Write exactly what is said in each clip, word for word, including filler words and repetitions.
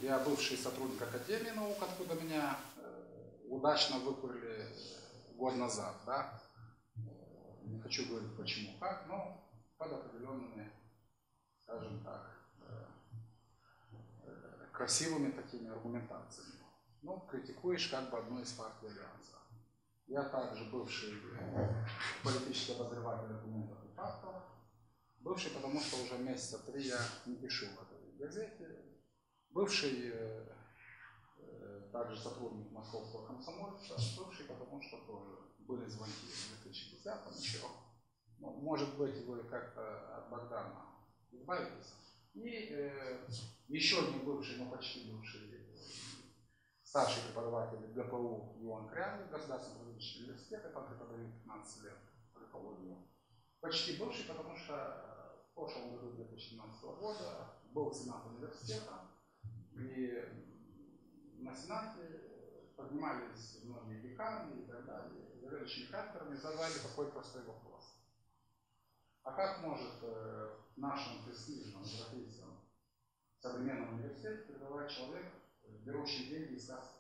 Я бывший сотрудник Академии наук, откуда меня удачно выпорли год назад. Да? Не хочу говорить почему, как, но под определенными, скажем так, красивыми такими аргументациями. Ну, критикуешь как бы одну из партий Альянса. Я также бывший политический обозреватель документов и фактов. Бывший, потому что уже месяца три я не пишу в этой газете. Бывший э, э, также сотрудник Московского комсомольца. Бывший, потому что тоже были звонки в две тысячи десятом еще. Ну, может быть, вы как-то от Богдана избавитесь. И э, еще не бывший, но почти бывший старший преподаватель ГПУ Иван Кряный, Государственный педагогический университет, я там преподаю пятнадцать лет политологию. Почти бывший, потому что в прошлом году две тысячи семнадцатого года был Сенат университета, и на Сенате поднимались многие деканы и так далее, заведующими кафедрами задали такой простой вопрос. А как может э, в нашем престижном европейском современном университете преподавать человек, берущий деньги из кассы?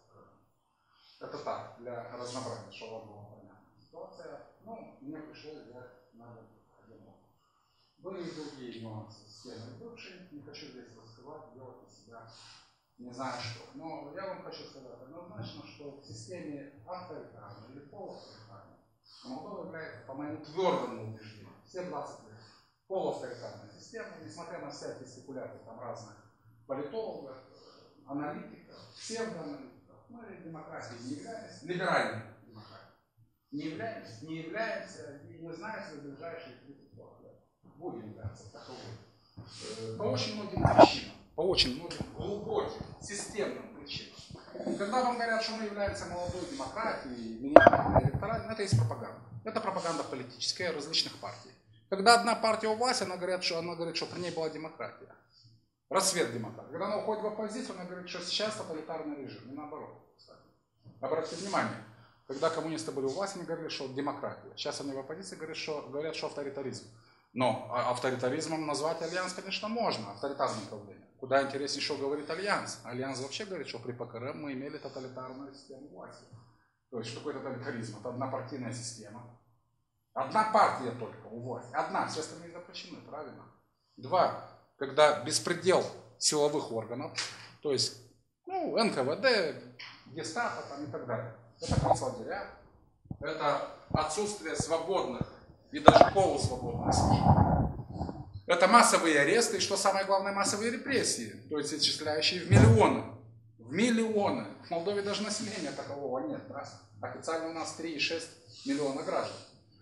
Это так, для разнообразия, чтобы вам было понятна ситуация. Ну, мне пришлось взять на один. Были и другие нюансы с темой бывшей, не хочу здесь раскрывать, делать из себя не знаю что. Но я вам хочу сказать однозначно, что в системе авторитарной или полуавторитарной Молдова является, по моему твердому убеждению, все двадцать лет полуавторитарной системой, несмотря на всякие спекуляции там разных политологов, аналитиков, псевдоаналитиков, мы демократией не являемся, либеральной демократией не являемся, не являемся и не знаю, если в ближайшие тридцать-сорок лет будем являться таковой. По очень многим причинам, по очень многим глубоким, системным причинам. Когда вам говорят, что мы являемся молодой демократией, минимальной электоральной, это есть пропаганда. Это пропаганда политическая различных партий. Когда одна партия у власти, она говорит, что, она говорит, что при ней была демократия. Расцвет демократии. Когда она уходит в оппозицию, она говорит, что сейчас тоталитарный режим. И наоборот. Кстати. Обратите внимание, когда коммунисты были у власти, они говорили, что демократия. Сейчас они в оппозиции говорят, что, говорят, что авторитаризм. Но авторитаризмом назвать Альянс, конечно, можно. Авторитарное правление. Куда интереснее, что говорит Альянс. Альянс вообще говорит, что при ПКРМ мы имели тоталитарную систему власти. То есть, что такое тоталитаризм? Это однопартийная система. Одна партия только у власти. Одна, все остальные запрещены, правильно? Два. Когда беспредел силовых органов, то есть ну, эн ка вэ дэ, гестапо там, и так далее. Это концлагеря, это отсутствие свободных и даже полусвободных СМИ. Это массовые аресты и, что самое главное, массовые репрессии, то есть исчисляющие в миллионы. В миллионы. В Молдове даже населения такового нет. Да? Официально у нас три и шесть миллиона граждан.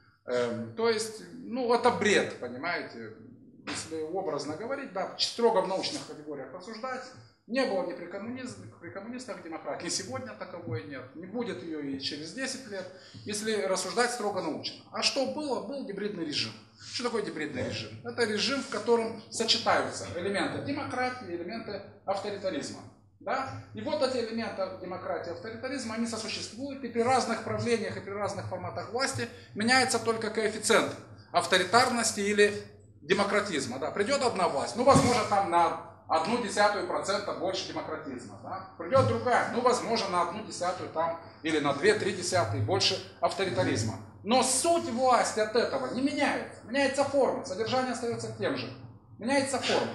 Эм, то есть, ну, это бред, понимаете. Если образно говорить, да, строго в научных категориях рассуждать, не было ни при, коммунизме, при коммунистах демократии, ни сегодня таковой нет, не будет ее и через десять лет, если рассуждать строго научно. А что было? Был гибридный режим. Что такое гибридный режим? Это режим, в котором сочетаются элементы демократии и элементы авторитаризма. Да? И вот эти элементы демократии и авторитаризма, они сосуществуют, и при разных правлениях, и при разных форматах власти меняется только коэффициент авторитарности или демократизма. Да. Придет одна власть, ну, возможно, там на одну десятую процента больше демократизма. Да. Придет другая, ну, возможно, на одну десятую там, или на две-три десятые больше авторитаризма. Но суть власти от этого не меняется. Меняется форма, содержание остается тем же. Меняется форма.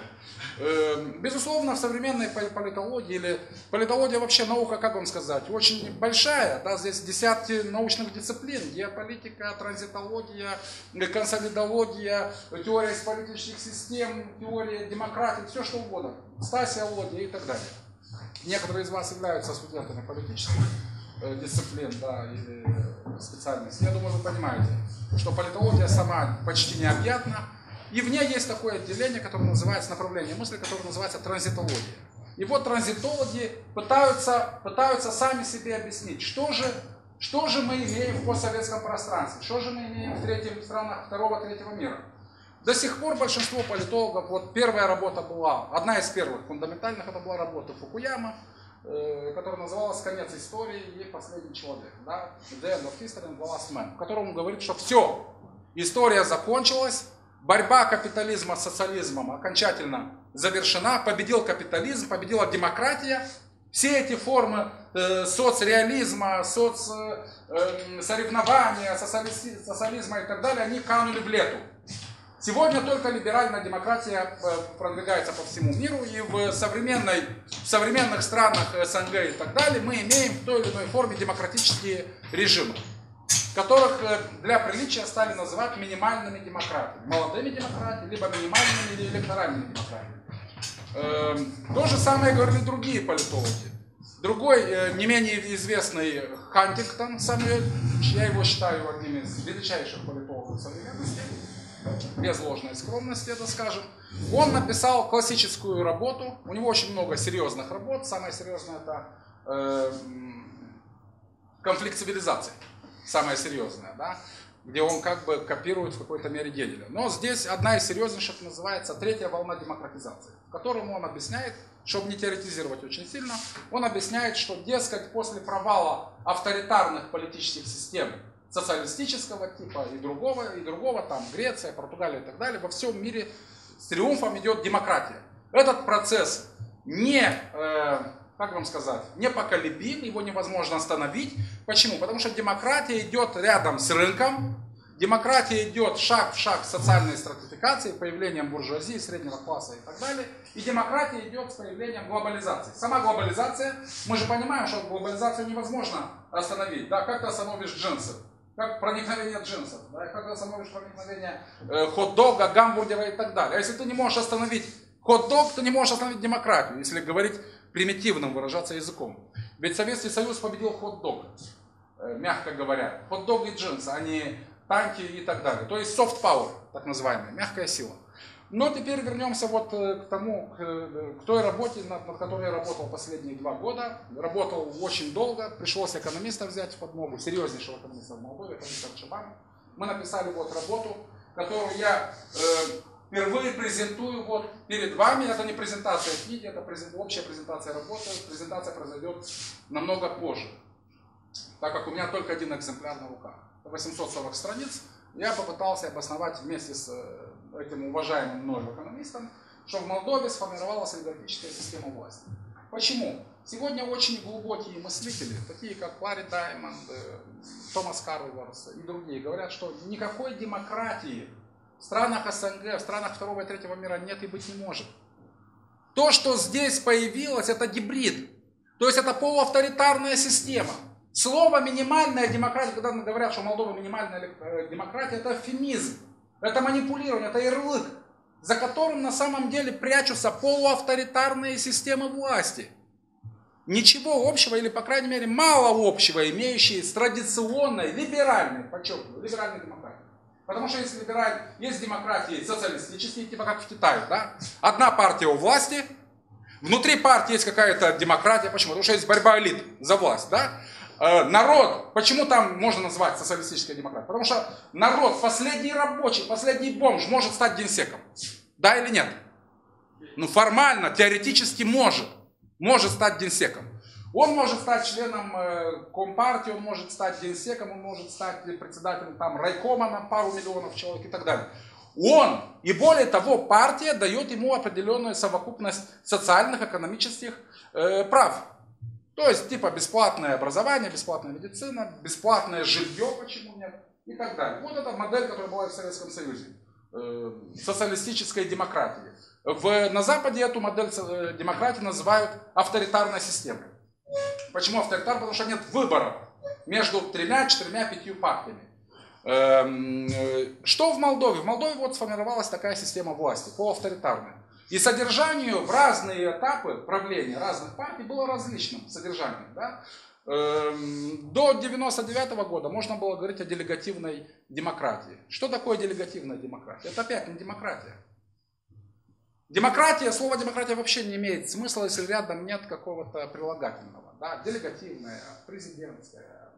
Безусловно, в современной политологии, или политология вообще наука, как вам сказать, очень большая, да, здесь десятки научных дисциплин, геополитика, транзитология, консолидология, теория политических систем, теория демократии, все что угодно, стасиология и так далее. Некоторые из вас являются студентами политических дисциплин, да, или специальностей. Я думаю, вы понимаете, что политология сама почти необъятна. И в ней есть такое отделение, которое называется, направление мысли, которое называется транзитология. И вот транзитологи пытаются, пытаются сами себе объяснить, что же, что же мы имеем в постсоветском пространстве, что же мы имеем в третьих странах второго-третьего мира. До сих пор большинство политологов, вот первая работа была, одна из первых фундаментальных, это была работа Фукуяма, э, которая называлась «Конец истории и последний человек». Да? The End of History and the Last Man, в котором он говорит, что все, история закончилась, борьба капитализма с социализмом окончательно завершена, победил капитализм, победила демократия. Все эти формы э, соцреализма, соцсоревнования, э, социали, социализма и так далее, они канули в лету. Сегодня только либеральная демократия продвигается по всему миру, и в, современной, в современных странах СНГ и так далее мы имеем в той или иной форме демократические режимы, которых для приличия стали называть минимальными демократиями. Молодыми демократиями, либо минимальными или электоральными демократиями. То же самое говорили другие политологи. Другой, не менее известный Хантингтон Самуэль, я его считаю одним из величайших политологов современности, без ложной скромности, это скажем, он написал классическую работу, у него очень много серьезных работ, самая серьезная это э, конфликт цивилизаций, самая серьезная, да, где он как бы копирует в какой-то мере Гегеля. Но здесь одна из серьезнейших называется «Третья волна демократизации», в котором он объясняет, чтобы не теоретизировать очень сильно, он объясняет, что, дескать, после провала авторитарных политических систем социалистического типа и другого, и другого, там Греция, Португалия и так далее, во всем мире с триумфом идет демократия. Этот процесс не, э, как вам сказать, непоколебим, его невозможно остановить. Почему? Потому что демократия идет рядом с рынком, демократия идет шаг в шаг с социальной стратификацией, появлением буржуазии, среднего класса и так далее. И демократия идет с появлением глобализации. Сама глобализация, мы же понимаем, что глобализацию невозможно остановить. Да, как ты остановишь джинсы? Как проникновение джинсов, да, как ты остановишь проникновение э, хот-дога, гамбургера и так далее. А если ты не можешь остановить хот-дог, ты не можешь остановить демократию, если говорить примитивным, выражаться языком. Ведь Советский Союз победил хот-дог, э, мягко говоря. Хот-дог и джинсы, а не танки и так далее. То есть soft power, так называемая, мягкая сила. Но теперь вернемся вот к тому, к, к той работе, над, над которой я работал последние два года. Работал очень долго, пришлось экономиста взять в подмогу, серьезнейшего экономиста в Молдове, экономиста Чабана. Мы написали вот работу, которую я э, впервые презентую вот перед вами. Это не презентация книги, это презент, общая презентация работы. Презентация произойдет намного позже, так как у меня только один экземпляр на руках. восемьсот сорок страниц. Я попытался обосновать вместе с этим уважаемым мною экономистом, что в Молдове сформировалась олигархическая система власти. Почему? Сегодня очень глубокие мыслители, такие как Ларри Даймонд, Томас Карверс и другие, говорят, что никакой демократии в странах СНГ, в странах второго и третьего мира нет и быть не может. То, что здесь появилось, это гибрид. То есть это полуавторитарная система. Слово «минимальная демократия», когда говорят, что Молдова минимальная демократия, это эвфемизм, это манипулирование, это ярлык, за которым на самом деле прячутся полуавторитарные системы власти. Ничего общего, или по крайней мере мало общего, имеющие с традиционной, либеральной, подчеркиваю, либеральной демократией. Потому что есть, либераль, есть демократии социалистические, типа как в Китае, да? Одна партия у власти, внутри партии есть какая-то демократия, почему? Потому что есть борьба элит за власть, да? Народ, почему там можно назвать социалистической демократией? Потому что народ, последний рабочий, последний бомж может стать генсеком. Да или нет? Ну формально, теоретически может. Может стать генсеком. Он может стать членом э, компартии, он может стать генсеком, он может стать председателем там, райкома на пару миллионов человек и так далее. Он, и более того, партия дает ему определенную совокупность социальных, экономических э, прав. То есть, типа, бесплатное образование, бесплатная медицина, бесплатное жилье, почему нет, и так далее. Вот эта модель, которая была в Советском Союзе, э, социалистической демократии. В, на Западе эту модель демократии называют авторитарной системой. Почему авторитарной? Потому что нет выбора между тремя, четырьмя, пятью партиями. Э, что в Молдове? В Молдове вот сформировалась такая система власти, полуавторитарная. И содержанию в разные этапы правления разных партий было различным содержанием. Да? До девяносто девятого года можно было говорить о делегативной демократии. Что такое делегативная демократия? Это опять не демократия. Демократия, слово демократия вообще не имеет смысла, если рядом нет какого-то прилагательного. Да? Делегативная, президентская,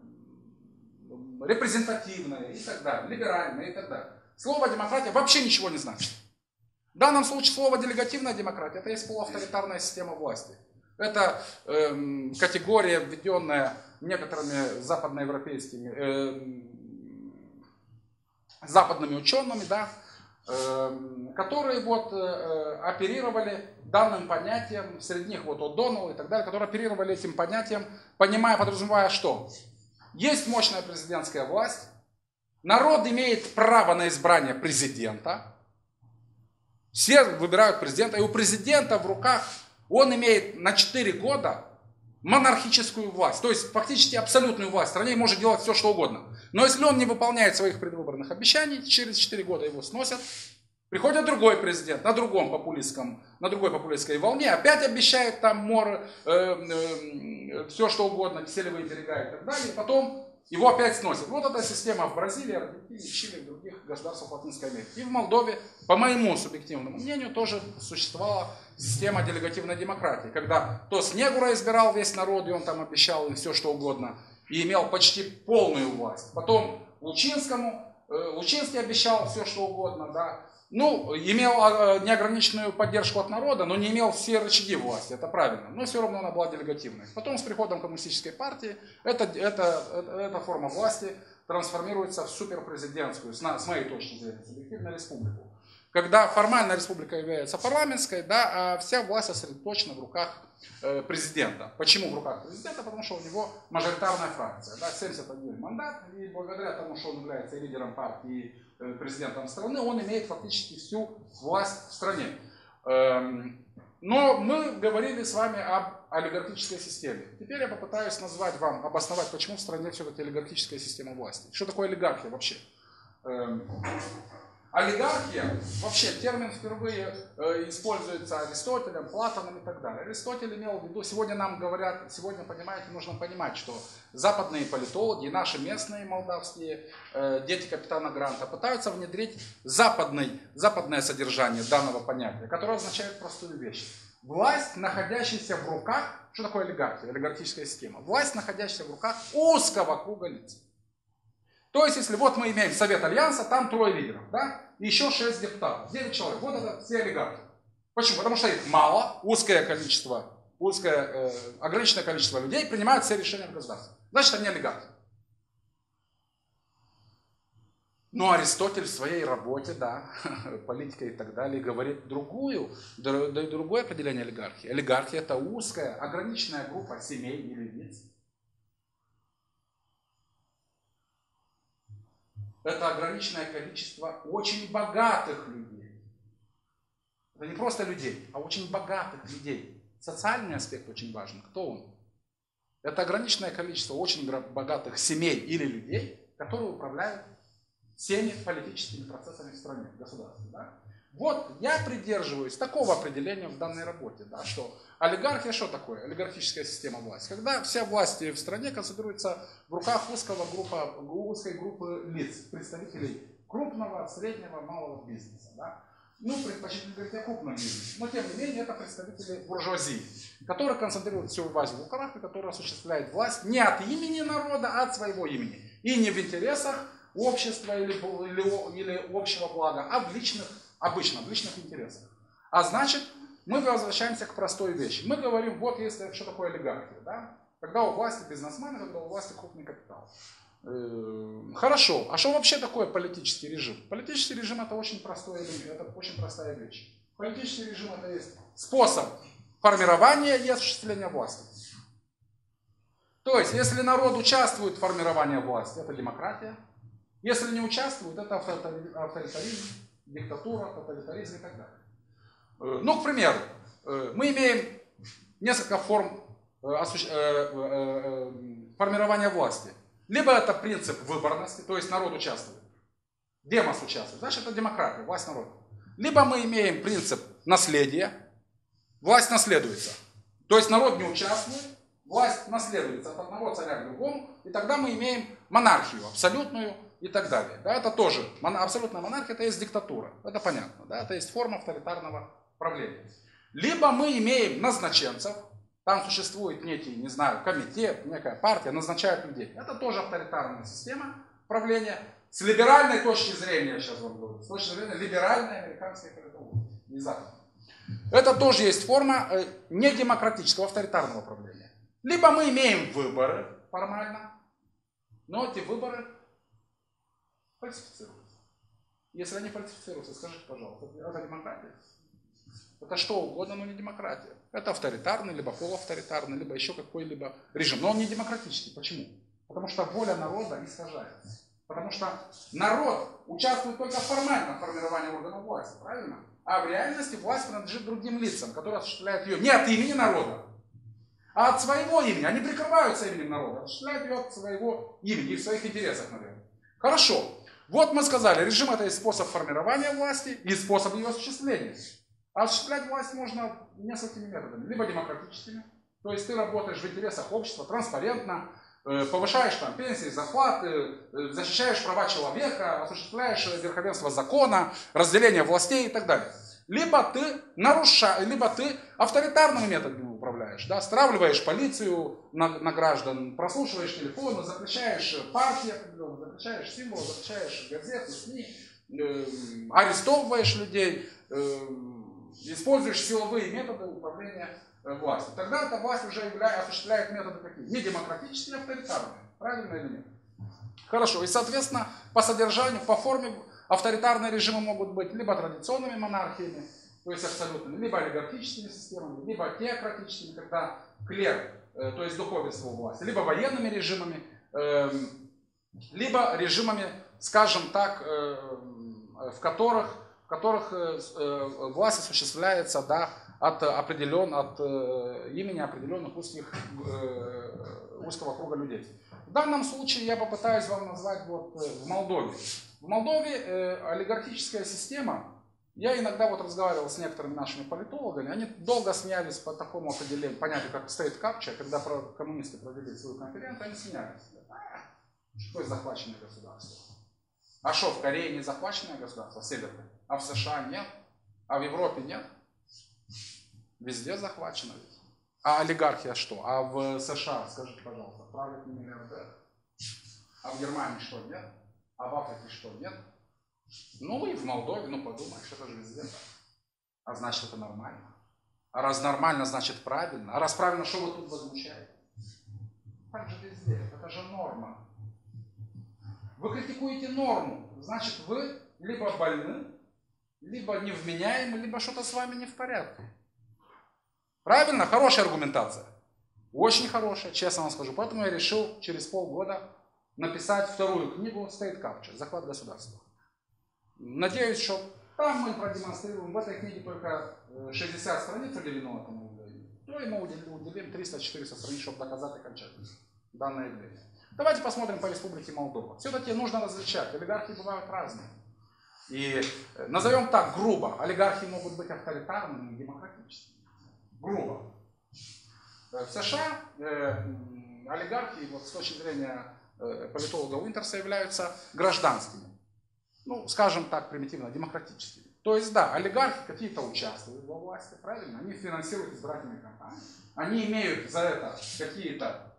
репрезентативная и так далее, либеральная и так далее. Слово демократия вообще ничего не значит. В данном случае слово делегативная демократия — это есть полуавторитарная система власти. Это э, категория, введенная некоторыми западноевропейскими, э, западными учеными, да, которые вот оперировали данным понятием, среди них вот О'Доннелл и так далее, которые оперировали этим понятием, понимая, подразумевая, что есть мощная президентская власть, народ имеет право на избрание президента, все выбирают президента, и у президента в руках он имеет на четыре года монархическую власть, то есть фактически абсолютную власть в стране и может делать все, что угодно. Но если он не выполняет своих предвыборных обещаний, через четыре года его сносят, приходит другой президент на другом популистском, на другой популистской волне, опять обещает там море, э, э, все что угодно, киселевые берега и так далее, и потом его опять сносят. Вот эта система в Бразилии, Аргентине, Чили, в других государствах Латинской Америки. И в Молдове, по моему субъективному мнению, тоже существовала система делегативной демократии, когда то Снегура избирал весь народ, и он там обещал им все что угодно, и имел почти полную власть. Потом Лучинскому, э, Лучинский обещал все что угодно, да. Ну, имел неограниченную поддержку от народа, но не имел все рычаги власти, это правильно, но все равно она была делегативной. Потом с приходом коммунистической партии эта, эта, эта, эта форма власти трансформируется в суперпрезидентскую, с, с моей точки зрения, субъективную республику. Когда формальная республика является парламентской, да, а вся власть сосредоточена в руках э, президента. Почему в руках президента? Потому что у него мажоритарная фракция, да, семьдесят один мандат, и благодаря тому, что он является и лидером партии, и президентом страны, он имеет фактически всю власть в стране. Но мы говорили с вами об олигархической системе. Теперь я попытаюсь назвать вам, обосновать, почему в стране все-таки олигархическая система власти. Что такое олигархия вообще? Олигархия, вообще термин впервые используется Аристотелем, Платоном и так далее. Аристотель имел в виду, сегодня нам говорят, сегодня, понимаете, нужно понимать, что западные политологи и наши местные молдавские дети капитана Гранта пытаются внедрить западный, западное содержание данного понятия, которое означает простую вещь. Власть, находящаяся в руках, что такое олигархия, олигархическая система? Власть, находящаяся в руках узкого круга лиц. То есть, если вот мы имеем Совет Альянса, там трое лидеров, да, и еще шесть депутатов, девять человек, вот это все олигархи. Почему? Потому что их мало, узкое количество, узкое, э, ограниченное количество людей принимают все решения в государстве. Значит, они олигархи. Но Аристотель в своей работе, да, политика и так далее, говорит другую, другое определение олигархии. Олигархия – это узкая, ограниченная группа семей или лиц. Это ограниченное количество очень богатых людей. Это не просто людей, а очень богатых людей. Социальный аспект очень важен. Кто он? Это ограниченное количество очень богатых семей или людей, которые управляют всеми политическими процессами в стране, в государстве. Да? Вот я придерживаюсь такого определения в данной работе, да, что олигархия что такое? Олигархическая система власти. Когда вся власть в стране концентрируется в руках узкого группа, узкой группы лиц, представителей крупного, среднего, малого бизнеса. Да? Ну, предпочтительно говорить о крупном бизнесе, но тем не менее это представители буржуазии, которые концентрируют всю власть в руках и которые осуществляют власть не от имени народа, а от своего имени. И не в интересах общества или, или, или общего блага, а в личных, обычно в личных интересах. А значит, мы возвращаемся к простой вещи. Мы говорим, вот если что такое олигархия, да? Когда у власти бизнесмены, когда у власти крупный капитал. Хорошо, а что вообще такое политический режим? Политический режим это очень простой элемент, это очень простая вещь. Политический режим это есть способ формирования и осуществления власти. То есть, если народ участвует в формировании власти, это демократия. Если не участвует, это авторитаризм, диктатура, тоталитаризм и так далее. Ну, к примеру, мы имеем несколько форм формирования власти. Либо это принцип выборности, то есть народ участвует. Демос участвует, значит это демократия, власть народа. Либо мы имеем принцип наследия, власть наследуется. То есть народ не участвует, власть наследуется от одного царя к другому, и тогда мы имеем монархию абсолютную и так далее. Да, это тоже, абсолютная монархия, это есть диктатура, это понятно, да, это есть форма авторитарного правления. Либо мы имеем назначенцев, там существует некий, не знаю, комитет, некая партия, назначают людей. Это тоже авторитарная система правления. С либеральной точки зрения, я сейчас вам говорю, с точки зрения либеральной американской политологии, не западной. Это тоже есть форма недемократического авторитарного правления. Либо мы имеем выборы формально, но эти выборы фальсифицируются. Если они фальсифицируются, скажите, пожалуйста, это демократия? Это что угодно, но не демократия. Это авторитарный, либо полуавторитарный, либо еще какой-либо режим. Но он не демократический. Почему? Потому что воля народа искажается. Потому что народ участвует только формально в формировании органов власти, правильно? А в реальности власть принадлежит другим лицам, которые осуществляют ее не от имени народа, а от своего имени. Они прикрываются именем народа, осуществляют ее от своего имени и в своих интересах, наверное. Хорошо. Вот мы сказали, режим это и способ формирования власти, и способ ее осуществления. А осуществлять власть можно несколькими методами. Либо демократическими, то есть ты работаешь в интересах общества, транспарентно, повышаешь там пенсии, зарплаты, защищаешь права человека, осуществляешь верховенство закона, разделение властей и так далее. Либо ты нарушаешь, либо ты авторитарными методами управляешь, да, стравливаешь полицию на, на граждан, прослушиваешь телефоны, запрещаешь партии, запрещаешь символы, запрещаешь газеты, СМИ, э, арестовываешь людей, э, используешь силовые методы управления властью. Тогда эта власть уже являет, осуществляет методы какие? Не демократические, а авторитарные. Правильно или нет? Хорошо. И, соответственно, по содержанию, по форме авторитарные режимы могут быть либо традиционными монархиями, то есть абсолютными, либо олигархическими системами, либо теократическими, когда клер, э, то есть духовенство у власти, либо военными режимами, э, либо режимами, скажем так, э, в которых, в которых э, э, власть осуществляется, да, от, определен, от э, имени определенных узких, э, узкого круга людей. В данном случае я попытаюсь вам назвать вот э, в Молдове. В Молдове э, олигархическая система, я иногда вот разговаривал с некоторыми нашими политологами, они долго смеялись по такому определению, понятию, как state capture, когда коммунисты провели свою конференцию, они смеялись. А, что это захваченное государство? А что, в Корее не захваченное государство, северное? А в США нет? А в Европе нет? Везде захвачено ведь. А олигархия что? А в США, скажите, пожалуйста, правит не миллиардер? А в Германии что, нет? А в Африке что, нет? Ну и в Молдове, ну подумаешь, это же везде. А значит, это нормально. А раз нормально, значит правильно. А раз правильно, что вы тут возмущаете? Так же везде. Это же норма. Вы критикуете норму. Значит, вы либо больны, либо невменяемы, либо что-то с вами не в порядке. Правильно? Хорошая аргументация. Очень хорошая, честно вам скажу. Поэтому я решил через полгода написать вторую книгу State Capture, захват государства. Надеюсь, что там мы продемонстрируем, в этой книге только шестьдесят страниц уделено этому явлению, то и мы уделим триста-четыреста страниц, чтобы доказать окончательно данное явление. Давайте посмотрим по Республике Молдова. Все-таки нужно различать, олигархии бывают разные. И назовем так грубо, олигархии могут быть авторитарными и демократическими. Грубо. В США э, олигархии, вот, с точки зрения э, политолога Уинтерса, являются гражданскими. Ну, скажем так, примитивно, демократическими. То есть, да, олигархи какие-то участвуют во власти, правильно? Они финансируют избирательные кампании. Они имеют за это какие-то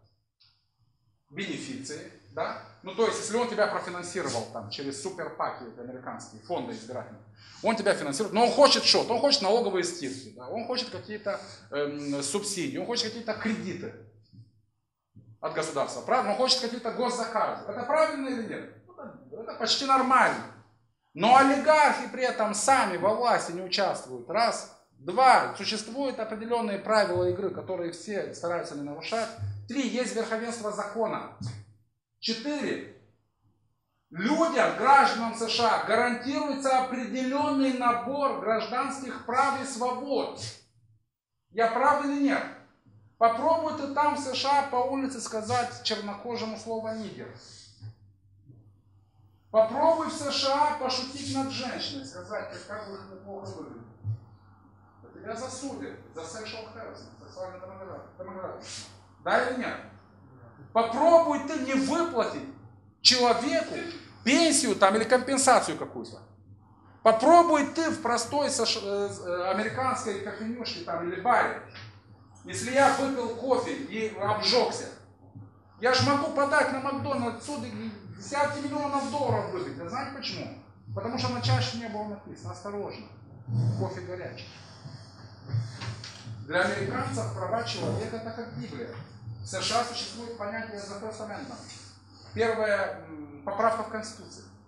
бенефиции, да? Ну, то есть, если он тебя профинансировал там через суперпаки, американские фонды избирательные, он тебя финансирует, но он хочет что? Он хочет налоговые скидки, да? Он хочет какие-то эм, субсидии, он хочет какие-то кредиты от государства, правильно? Он хочет какие-то госзаказы. Это правильно или нет? Это, это почти нормально. Но олигархи при этом сами во власти не участвуют. Раз. Два. Существуют определенные правила игры, которые все стараются не нарушать. Три. Есть верховенство закона. Четыре. Людям, гражданам США, гарантируется определенный набор гражданских прав и свобод. Я прав или нет? Попробуй ты там в США по улице сказать чернокожему слово нигер. Попробуй в США пошутить над женщиной, сказать, как вы их неплохо выглядит. Тебя засудят за sexual harassment, сексуальную порнографию. Да или нет? Попробуй ты не выплатить человеку пенсию там или компенсацию какую-то. Попробуй ты в простой американской кофейнюшке там или баре. Если я выпил кофе и обжегся, я же могу подать на Макдональдс отсюда десятки миллионов долларов выиграть. Вы знаете почему? Потому что на чаше не было написано: осторожно, кофе горячий. Для американцев права человека это как Библия. В США существует понятие The First Amendment. Первая поправка в Конституции.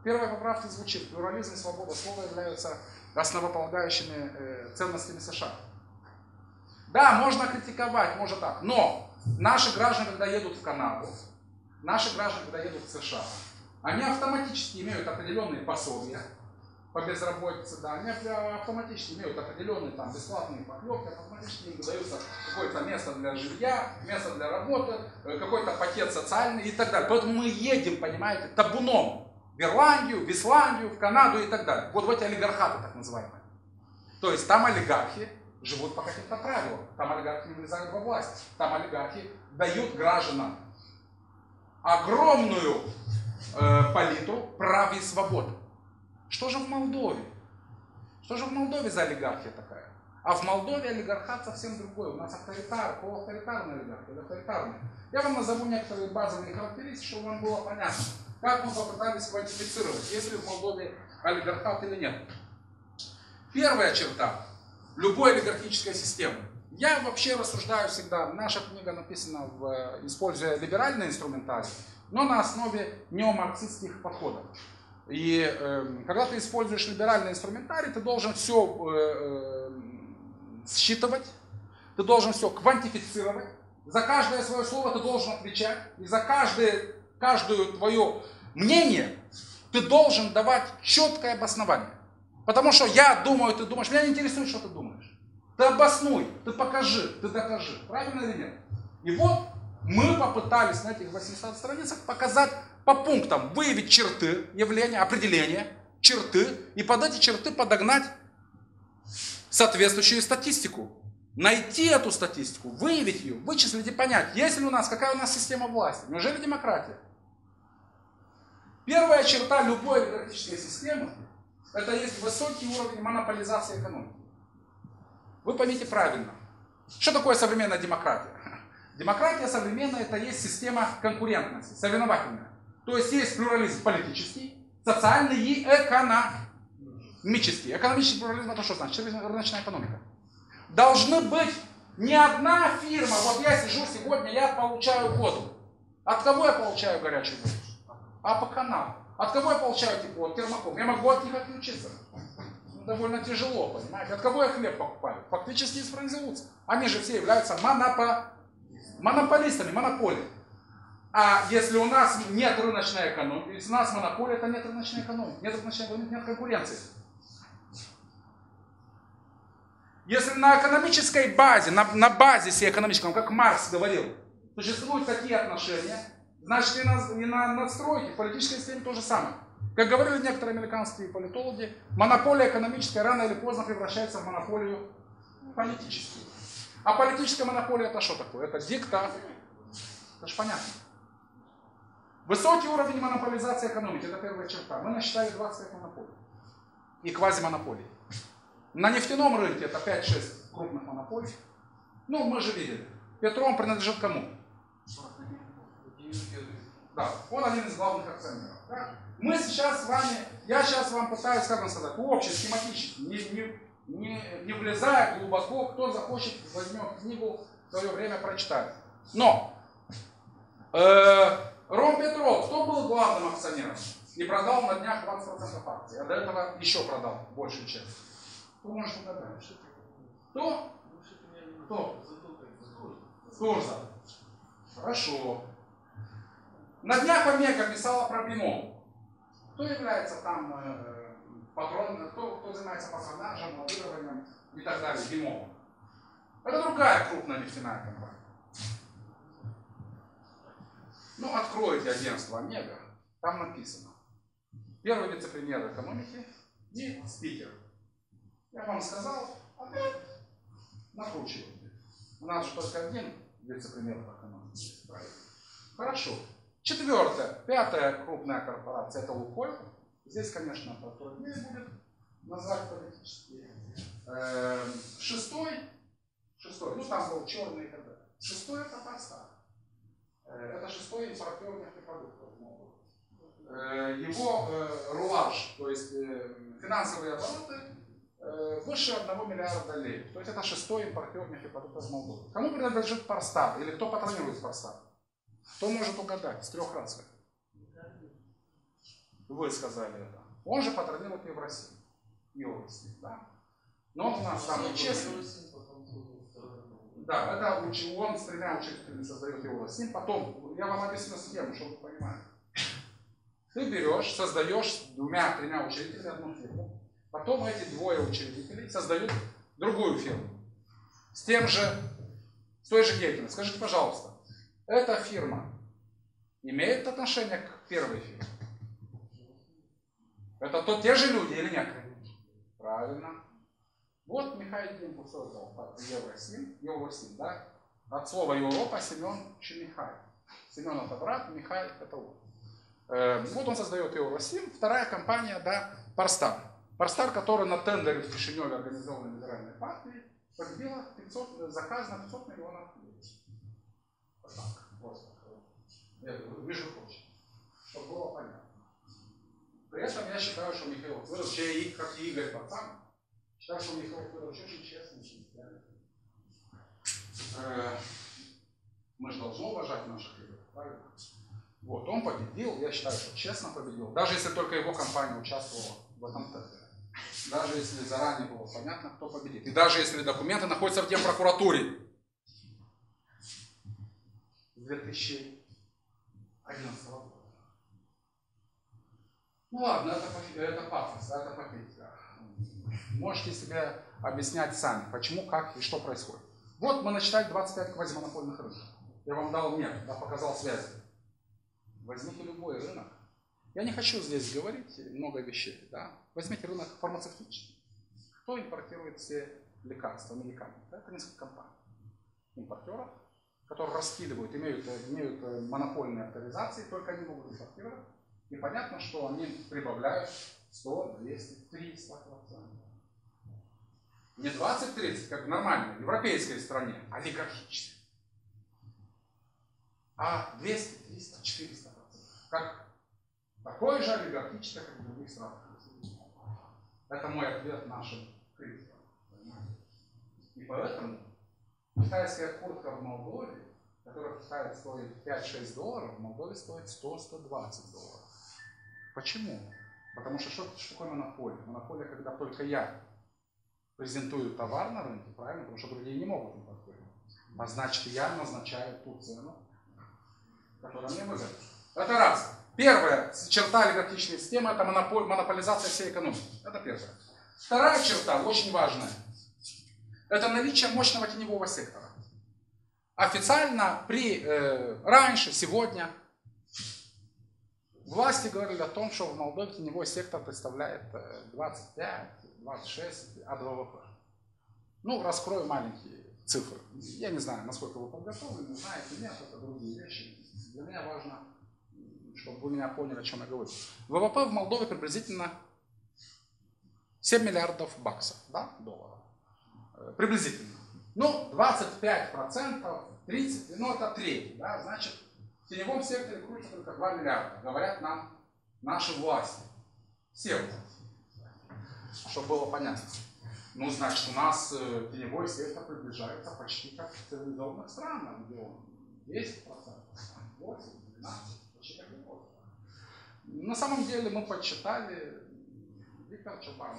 первой поправке звучит: плюрализм и свобода слова являются основополагающими э, ценностями США. Да, можно критиковать, может так, но наши граждане, когда едут в Канаду, наши граждане, когда едут в США, они автоматически имеют определенные пособия по безработице, да, они автоматически имеют определенные там бесплатные поклепки, автоматически им выдаются какое-то место для жилья, место для работы, какой-то пакет социальный и так далее. Поэтому мы едем, понимаете, табуном в Ирландию, в Исландию, в Канаду и так далее. Вот в эти олигархаты так называемые. То есть там олигархи живут по каким-то правилам, там олигархи не влезают во власть, там олигархи дают гражданам огромную э, палитру прав и свобод. Что же в Молдове? Что же в Молдове за олигархия такая? А в Молдове олигархат совсем другой. У нас авторитар, полуавторитарный олигарх, или авторитарный. Я вам назову некоторые базовые характеристики, чтобы вам было понятно, как мы попытались квантифицировать, есть ли в Молдове олигархат или нет. Первая черта любой олигархической системы. Я вообще рассуждаю всегда, наша книга написана, в, используя либеральный инструментарий, но на основе неомарксистских подходов. И э, когда ты используешь либеральный инструментарий, ты должен все э, э, считывать, ты должен все квантифицировать, за каждое свое слово ты должен отвечать, и за каждое, каждое твое мнение ты должен давать четкое обоснование. Потому что я думаю, ты думаешь, меня не интересует, что ты думаешь. Ты обоснуй, ты покажи, ты докажи. Правильно или нет? И вот мы попытались на этих восьмистах страницах показать по пунктам, выявить черты явления, определения, черты, и под эти черты подогнать соответствующую статистику. Найти эту статистику, выявить ее, вычислить и понять, есть ли у нас, какая у нас система власти, неужели демократия. Первая черта любой олигархической системы — это есть высокий уровень монополизации экономики. Вы поймите правильно, что такое современная демократия? Демократия современная — это есть система конкурентности, соревновательная. То есть есть плюрализм политический, социальный и экономический. Экономический плюрализм — это что значит? Рыночная экономика. Должны быть не одна фирма. Вот я сижу сегодня, я получаю воду. От кого я получаю горячую воду? А по каналу. От кого я получаю тепло? От термоком. Я могу от них отключиться. Довольно тяжело, понимаете? От кого я хлеб покупаю? Фактически из производства. Они же все являются монопо... монополистами, монополией. А если у нас нет рыночной экономики, если у нас монополия, то нет рыночной экономики. Нет рыночной экономики, нет конкуренции. Если на экономической базе, на, на базисе экономическом, как Маркс говорил, существуют такие отношения, значит и на, и на надстройке, в политической системе то же самое. Как говорили некоторые американские политологи, монополия экономическая рано или поздно превращается в монополию политическую. А политическая монополия — это что такое? Это диктат. Это же понятно. Высокий уровень монополизации экономики — это первая черта. Мы насчитали двадцать пять монополий и квазимонополий. На нефтяном рынке это пять-шесть крупных монополий. Ну, мы же видели. Петром принадлежит кому? Да, он один из главных акционеров. Да? Мы сейчас с вами, я сейчас вам пытаюсь, как вам сказать, общий, схематически, не, не, не, не влезая глубоко, кто захочет, возьмет книгу, в свое время прочитает. Но э, Ром Петров, кто был главным акционером и продал на днях двадцать процентов акций, а до этого еще продал большую часть? Кто может угадать? Кто? Кто? Турза. Хорошо. На днях Омега писала про бином. Кто является там э, патроном, кто, кто занимается патронажем, лоббированием и так далее, бимом? Это другая крупная нефтяная компания. Ну, откройте агентство Омега, там написано. Первый вице-премьер экономики и спикер. Я вам сказал, а вы накручивайте. У нас же только один вице-премьер экономики. Хорошо. Четвертое, пятая крупная корпорация — это Лукойл. Здесь, конечно, потруднее будет назвать политически. Э, шестой, шестой, ну там был черный и так далее. Шестой — это Татарстан. Э, это шестой импортер нефтепродуктов. Э, его э, рулаж, то есть э, финансовые обороты, э, выше одного миллиарда лей. То есть это шестой импортер нефтепродуктов Молдовы. Кому принадлежит Парстат или кто патронирует Парстат? Кто может угадать с трех раз? вы сказали это. Он же патронирует Евросим. Евросим, да? Но он у нас самый честный. Да, это он с тремя учредителями создает Евросим. Потом, я вам объясню схему, чтобы вы понимали. Ты берешь, создаешь с двумя-тремя учредителями одну фирму. Потом эти двое учредителей создают другую фирму. С тем же, с той же деятельностью. Скажите, пожалуйста, эта фирма имеет отношение к первой фирме? Это то, те же люди или нет? Правильно. Вот Михаил Димку создал Евросим, Евросим, да? От слова Европа Семен Чемихай. Семен это брат, Михаил это он. Э, вот он создает Евросим. Вторая компания, да, Парстар. Парстар, который на тендере в Кишиневе организованной либеральной партии победила пятьсот, заказ на пятьсот миллионов рублей. Вот так, просто. Между прочим, чтобы было понятно. При этом я считаю, что Михаил Федорович, я как и Игорь Пацан, считаю, что Михаил Федорович очень честный, очень правильный. Э, мы же должны уважать наших людей, правильно? Вот, он победил, я считаю, что честно победил. Даже если только его компания участвовала в этом тендере. Даже если заранее было понятно, кто победит. И даже если документы находятся в Генпрокуратуре. С две тысячи одиннадцатого года. Ну ладно, это, это пафос, это попитка. Можете себе объяснять сами, почему, как и что происходит. Вот мы насчитали двадцать пять квазимонопольных рынков. Я вам дал метод, да, показал связи. Возьмите любой рынок. Я не хочу здесь говорить много вещей. Да? Возьмите рынок фармацевтический. Кто импортирует все лекарства, медикаменты? Это несколько компаний. Импортеров, которые раскидывают, имеют, имеют монопольные авторизации, только они могут импортировать. И понятно, что они прибавляют сто, двести, триста процентов. Не двадцать-тридцать, как в нормальной европейской стране, а олигархической. А двести, триста, четыреста процентов. Как такое же олигархическое, как в других странах. Это мой ответ нашим критикам. И поэтому китайская куртка в Молдове, которая в Китае стоит пять-шесть долларов, в Молдове стоит сто — сто двадцать долларов. Почему? Потому что что, что такое монополия? Монополия, когда только я презентую товар на рынке, правильно? Потому что другие не могут импортировать. А значит, я назначаю ту цену, которая мне выгодна. Это раз. Первая черта олигархической системы – это монополь, монополизация всей экономики. Это первая. Вторая черта, очень важная, это наличие мощного теневого сектора. Официально при, э, раньше, сегодня власти говорили о том, что в Молдове теневой сектор представляет двадцать пять — двадцать шесть от ВВП. Ну, раскрою маленькие цифры. Я не знаю, насколько вы подготовлены, знаете, нет, это другие вещи. Для меня важно, чтобы вы меня поняли, о чем я говорю. ВВП в Молдове приблизительно семь миллиардов баксов, да, долларов. Приблизительно. Ну, двадцать пять процентов, тридцать процентов, ну, это треть, да, значит, в теневом секторе крутится только два миллиарда, говорят нам наши власти. Все власти. Чтобы было понятно. Ну, значит, у нас э, теневой сектор приближается почти как в цивилизованных странах, где он десять процентов, восемь процентов, двенадцать процентов, почти как в Европе. На самом деле мы подсчитали Виктор Чубан,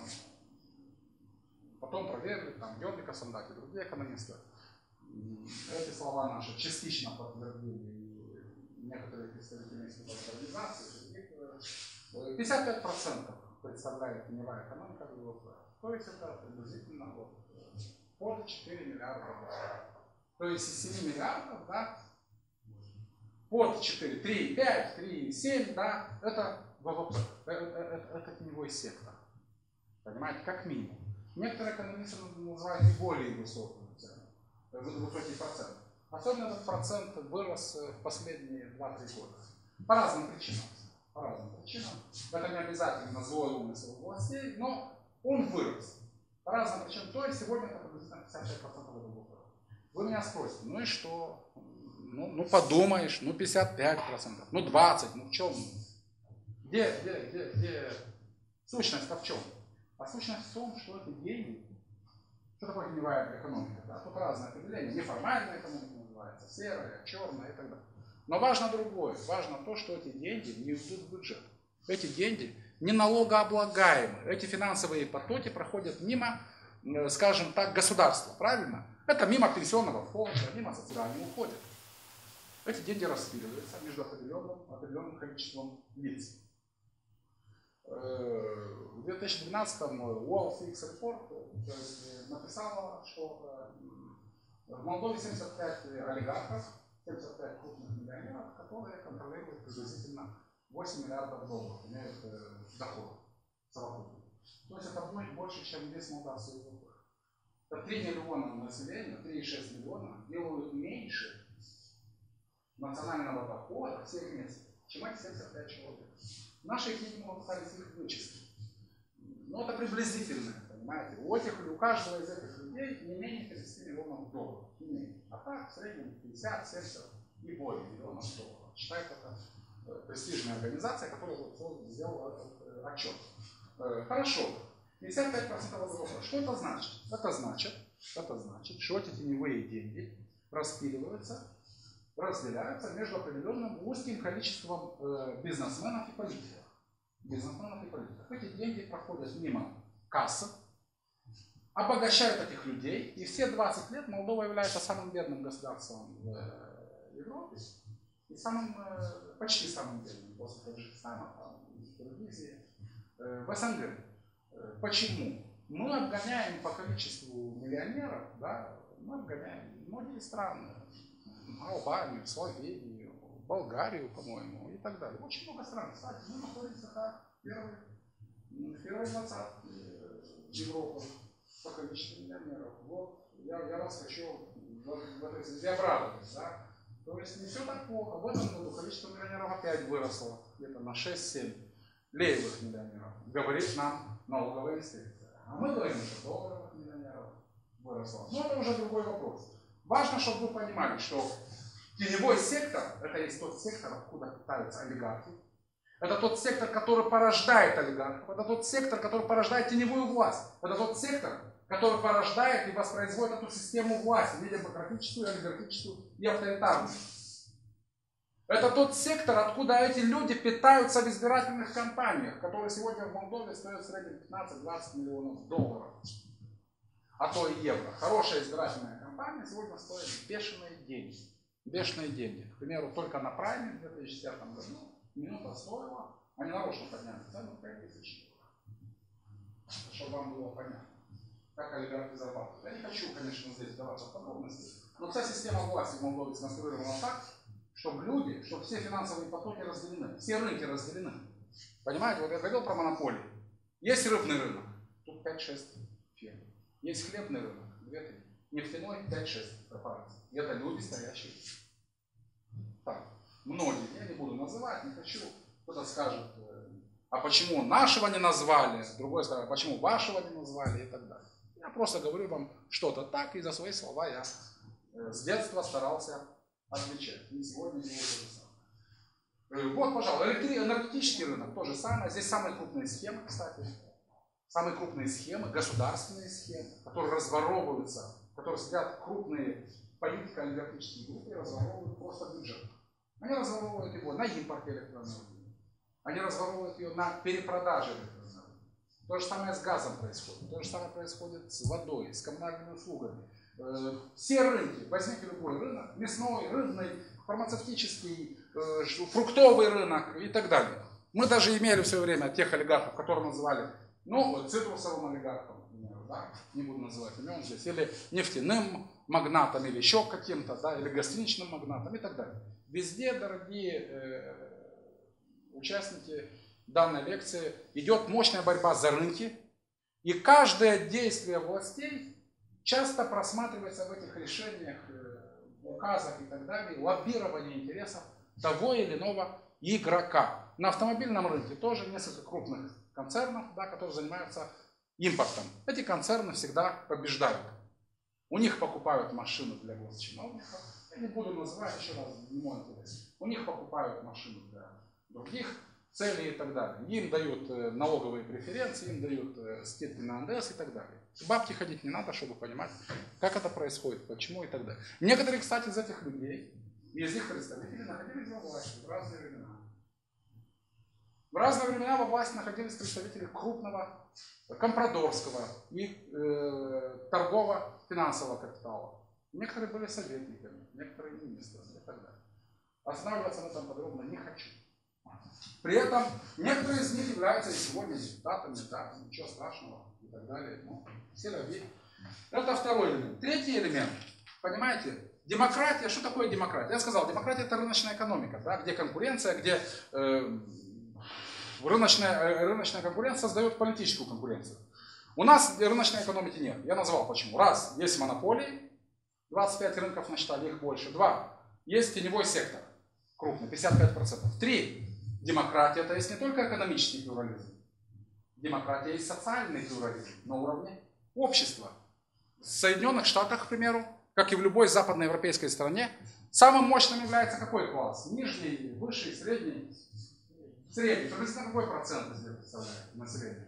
потом проверили, там, Георгий Касандак и другие экономисты. Эти слова наши частично подтвердили некоторые представители институтов организации. пятьдесят пять процентов представляет теневая экономика ВВП. То есть это приблизительно вот, под четыре миллиарда. То есть из семи миллиардов, да, под четыре, три, пять, три, семь, да, это ВВП. Это, это, это теневой сектор. Понимаете, как минимум. Некоторые экономисты называют и более высокую цену, высокий процент. Особенно этот процент вырос в последние два-три года. По разным причинам. По разным причинам. Это не обязательно злой умысел властей, но он вырос. По разным причинам. То есть сегодня это приблизительно пятьдесят шесть процентов ВВП. Вы меня спросите, ну и что? Ну, ну подумаешь, ну пятьдесят пять процентов, ну двадцать процентов, ну в чем? Где, где, где, где сущность-то в чем? А сущность в том, что это деньги. Что такое теневая экономика? Да? Тут разные определения. Неформальная экономика называется, серая, черная и так далее. Но важно другое. Важно то, что эти деньги не идут в бюджет. Эти деньги не налогооблагаемы. Эти финансовые потоки проходят мимо, скажем так, государства, правильно? Это мимо пенсионного фонда, мимо социального уходят. Эти деньги распиливаются между определенным, определенным количеством лиц. В две тысячи двенадцатом WorldFix Report написала, что в Молдове семьдесят пять олигархов, семьдесят пять крупных миллионеров, которые контролируют приблизительно восемь миллиардов долларов, имеют доход совокупный. То есть это будет больше, чем весь молдавский ВВП. Это три миллиона населения, три и шесть миллиона делают меньше национального дохода все вместе, чем эти семьдесят пять человек. Наши книги мы пытались их вычислить. Но это приблизительно, понимаете. У, этих, у каждого из этих людей не менее тридцати миллионов долларов. А так в среднем пятьдесят, семьдесят и более миллионов долларов. Считает это престижная организация, которая сделала этот отчет. Хорошо. пятьдесят пять процентов ВВП. Что это значит? Это значит, это значит, что эти теневые деньги распиливаются, разделяются между определенным узким количеством э, бизнесменов и политиков. Бизнесменов и политиков. Эти деньги проходят мимо кассы, обогащают этих людей, и все двадцать лет Молдова является самым бедным государством в э, Европе и самым, э, почти самым бедным после Таджикистана, Киргизии, э, в СНГ. Э, почему? Мы обгоняем по количеству миллионеров, да, мы обгоняем многие страны. Албанию, Словению, Болгарию, по-моему, и так далее. Очень много стран. Кстати, мы находимся как первые, первые двадцатки Европы по количеству миллионеров. Вот, я, я вас хочу в, в этой связи обрадовать. Да? То есть не все так плохо. В этом году количество миллионеров опять выросло где-то на шесть-семь левых миллионеров. Говорит нам налоговая инспекция. А мы говорим, что долларовых миллионеров выросло. Но это уже другой вопрос. Важно, чтобы вы понимали, что теневой сектор – это есть тот сектор, откуда питаются олигархи. Это тот сектор, который порождает олигархов. Это тот сектор, который порождает теневую власть. Это тот сектор, который порождает и воспроизводит эту систему власти, демократическую, олигархическую и авторитарную. Это тот сектор, откуда эти люди питаются в избирательных кампаниях, которые сегодня в Молдове стоят в среднем пятнадцать-двадцать миллионов долларов. А то и евро. Хорошая избирательная кампания сегодня стоит бешеные деньги. Бешеные деньги. К примеру, только на прайме в две тысячи десятом году минута стоила, они нарочно подняли цену пять тысяч евро. Чтобы вам было понятно, как олигархи зарабатывают. Я не хочу, конечно, здесь вдаваться в подробности, но вся система власти в Молдове сконструирована так, чтобы люди, чтобы все финансовые потоки разделены, все рынки разделены. Понимаете, вот я говорил про монополии. Есть рыбный рынок, тут пять-шесть фирм. Есть хлебный рынок, две-три. Нефтяной пять-шесть корпораций. И это люди, стоящие. Так, многие, я не буду называть, не хочу. Кто-то скажет, а почему нашего не назвали, другой скажет, а почему вашего не назвали и так далее. Я просто говорю вам что-то так, и за свои слова я с детства старался отвечать. И сегодня делаю то же самое. Вот, пожалуй, энергетический рынок то же самое. Здесь самые крупные схемы, кстати. Самые крупные схемы, государственные схемы, которые разворовываются, в которых сидят крупные политико-олигархические группы и разворовывают просто бюджет. Они разворовывают его на импорте электроэнергии. Они разворовывают ее на перепродаже электроэнергии. То же самое с газом происходит. То же самое происходит с водой, с коммунальными услугами. Все рынки, возьмите любой рынок, мясной, рыбный, фармацевтический, фруктовый рынок и так далее. Мы даже имели в свое время тех олигархов, которые называли, ну, цитрусовым олигархом, например, да, не буду называть имен здесь, или нефтяным магнатом, или еще каким-то, да, или гостиничным магнатом и так далее. Везде, дорогие э, участники данной лекции, идет мощная борьба за рынки, и каждое действие властей часто просматривается в этих решениях, э, указах и так далее, лоббирование интересов того или иного игрока. На автомобильном рынке тоже несколько крупных концернов, да, которые занимаются импортом. Эти концерны всегда побеждают. У них покупают машины для госчиновников. Я не буду называть еще раз, не мой интерес. У них покупают машины для других целей и так далее. Им дают налоговые преференции, им дают скидки на эн дэ эс и так далее. К бабке ходить не надо, чтобы понимать, как это происходит, почему и так далее. Некоторые, кстати, из этих людей, из их представителей находились во власти в разные времена. В разные времена во власти находились представители крупного компрадорского и э, торгово-финансового капитала. Некоторые были советниками, некоторые министрами и так далее. Останавливаться на этом подробно не хочу. При этом некоторые из них являются и сегодня депутатами, да, ничего страшного и так далее. Ну, все равны. Это второй элемент. Третий элемент. Понимаете, демократия. Что такое демократия? Я сказал, демократия это рыночная экономика, да, где конкуренция, где э, рыночная, рыночная конкуренция создает политическую конкуренцию. У нас рыночной экономики нет. Я назвал почему. Раз, есть монополии, двадцать пять рынков насчитали, их больше. Два, есть теневой сектор, крупный, пятьдесят пять процентов. Три, демократия это есть не только экономический плюрализм. Демократия есть социальный плюрализм на уровне общества. В Соединенных Штатах, к примеру, как и в любой западноевропейской стране, самым мощным является какой класс? Нижний, высший, средний? Средний. Приблизительно какой процент здесь представляет население?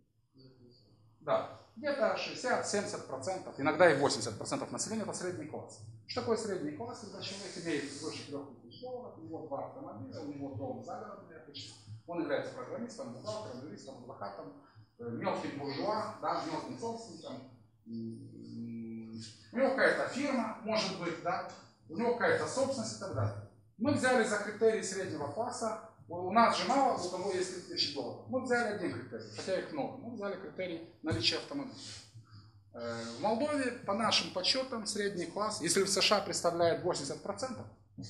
Да, где-то шестьдесят-семьдесят процентов, иногда и восемьдесят процентов населения это средний класс. Что такое средний класс? Когда человек имеет свыше трех тысяч долларов, у него два автомобиля, у него дом загородный, он является программистом, бухгалтером, юристом, адвокатом, мелким буржуа, да, мелким собственником. У него какая-то фирма, может быть, да, у него какая-то собственность и так далее. Мы взяли за критерий среднего класса, у нас же мало, у кого есть три тысячи долларов. Мы взяли один критерий, хотя их много. Мы взяли критерий наличия автомобиля. В Молдове, по нашим подсчетам, средний класс, если в США представляет восемьдесят процентов,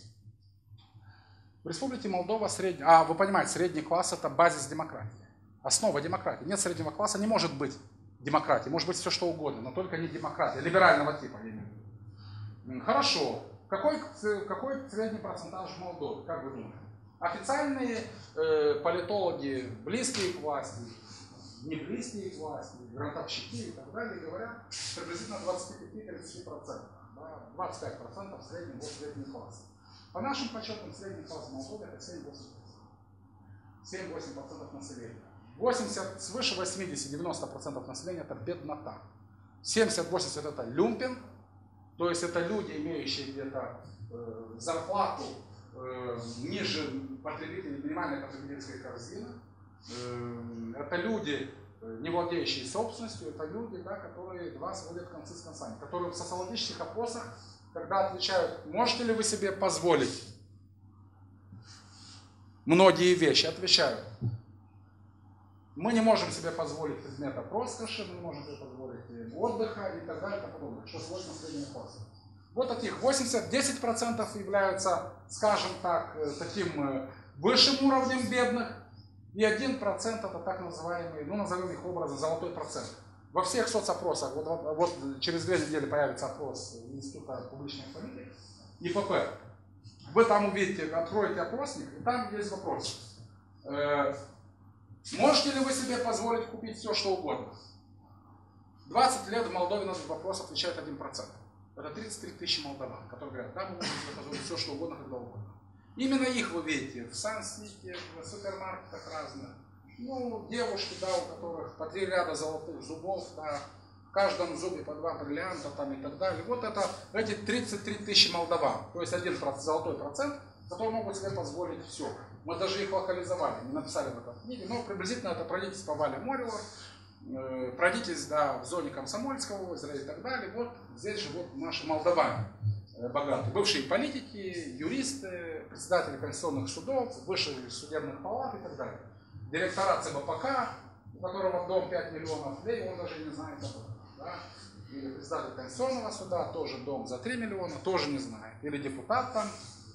в Республике Молдова средний, а вы понимаете, средний класс это базис демократии, основа демократии. Нет среднего класса, не может быть демократии, может быть все что угодно, но только не демократия, либерального типа. Хорошо, какой, какой средний процентаж в Молдове, как вы думаете? Официальные э, политологи, близкие к власти, не близкие к власти, грантовщики и так далее, говорят приблизительно двадцать пять - тридцать процентов. Да, двадцать пять процентов среднего средний класс. По нашим подсчетам, средний класс в Молдове это семь-восемь процентов. семь-восемь процентов населения. восемьдесят, свыше восьмидесяти - девяноста процентов населения это беднота. семьдесят-восемьдесят это люмпен, то есть это люди, имеющие где-то э, зарплату э, ниже потребителей, минимальной потребительской корзины. Э, это люди, не владеющие собственностью, это люди, да, которые два сводят концы с концами, которые в социологических опросах, когда отвечают, можете ли вы себе позволить многие вещи, отвечают, мы не можем себе позволить предметов роскоши, мы не можем себе позволить отдыха и так далее, и так подобное, что свойственно среднему классу. Вот таких восемьдесят - десять процентов являются, скажем так, таким высшим уровнем бедных, и один процент это так называемый, ну назовем их образом, золотой процент. Во всех соцопросах, вот, вот, вот через две недели появится опрос Института публичных политик, И П П. Вы там увидите, откроете опросник, и там есть вопрос. Э, можете ли вы себе позволить купить все, что угодно? двадцать лет в Молдове на этот вопрос отвечает один процент. Это тридцать три тысячи молдаван, которые говорят, да, мы можем себе позволить все, что угодно, когда угодно. Именно их вы видите в Сан-Сити, в супермаркетах разных. Ну, девушки, да, у которых по три ряда золотых зубов, да, в каждом зубе по два бриллианта там, и так далее. Вот это эти тридцать три тысячи молдаван, то есть один золотой процент, которые могут себе позволить все. Мы даже их локализовали, не написали в этой книге, но приблизительно это пройдитесь по Вале Морилор, э, пройдитесь, да, в зоне Комсомольского озера и так далее. Вот здесь живут наши молдаване э, богатые, бывшие политики, юристы, председатели конституционных судов, высших судебных палат и так далее. Директора Ц Б П К, у которого дом пять миллионов, да, и он даже не знает об этом. Да? Или председатель Конституционного суда, тоже дом за три миллиона, тоже не знает. Или депутат там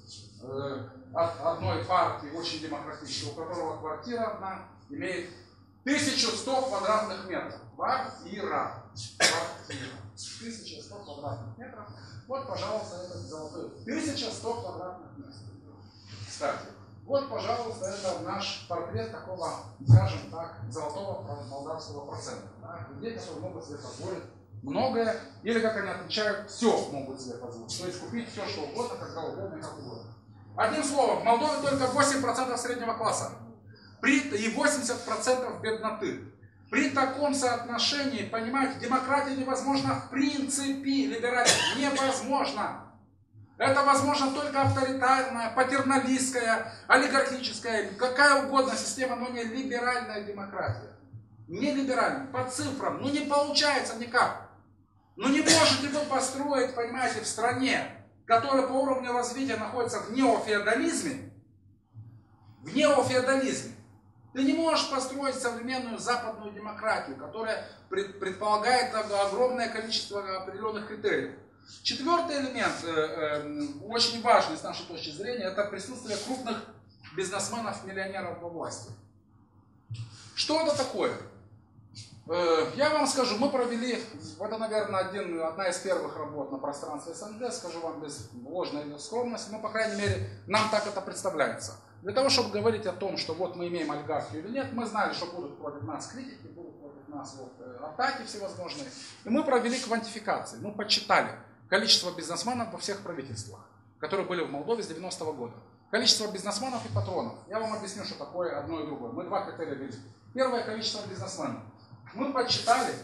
э, от одной партии, очень демократической, у которого квартира одна имеет тысячу сто квадратных метров. Квартира. Квартира. тысяча сто квадратных метров. Вот, пожалуйста, этот золотой. тысяча сто квадратных метров. Кстати. Вот, пожалуйста, это наш портрет такого, скажем так, золотого молдавского процента. Да? Людей, которые могут себе позволить многое, или, как они отвечают, все могут себе позволить. То есть купить все, что угодно, когда угодно и как угодно. Одним словом, в Молдове только восемь процентов среднего класса при, и восемьдесят процентов бедноты. При таком соотношении, понимаете, демократия невозможна в принципе, либерализм невозможно. Это возможно только авторитарная, патерналистская, олигархическая, какая угодно система, но не либеральная демократия. Не либеральная, по цифрам, ну не получается никак. Ну не можете вы построить, понимаете, в стране, которая по уровню развития находится в неофеодализме, в неофеодализме, ты не можешь построить современную западную демократию, которая предполагает огромное количество определенных критериев. Четвертый элемент, э, э, очень важный с нашей точки зрения, это присутствие крупных бизнесменов-миллионеров во власти. Что это такое? Э, я вам скажу, мы провели, это, наверное, один, одна из первых работ на пространстве СНГ, скажу вам без ложной скромности, но, по крайней мере, нам так это представляется. Для того, чтобы говорить о том, что вот мы имеем олигархию или нет, мы знали, что будут против нас критики, будут против нас вот, атаки всевозможные. И мы провели квантификации, мы подсчитали количество бизнесменов во всех правительствах, которые были в Молдове с девяностого года. Количество бизнесменов и патронов. Я вам объясню, что такое одно и другое. Мы два критерия ввели. Первое количество бизнесменов. Мы подсчитали,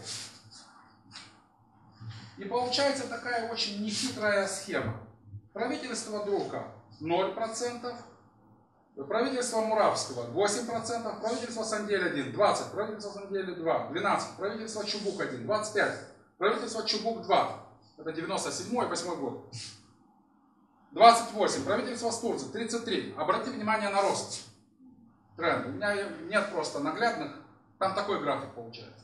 и получается такая очень нехитрая схема. Правительство Друка ноль процентов, правительство Муравского восемь процентов, правительство Сандель один, двадцать, правительство Сандель два, двенадцать, правительство Чубук один, двадцать пять, правительство Чубук два, это девяносто седьмой восьмой год, двадцать восемь, правительство Стурца тридцать три. Обратите внимание на рост тренда. У меня нет просто наглядных, там такой график получается.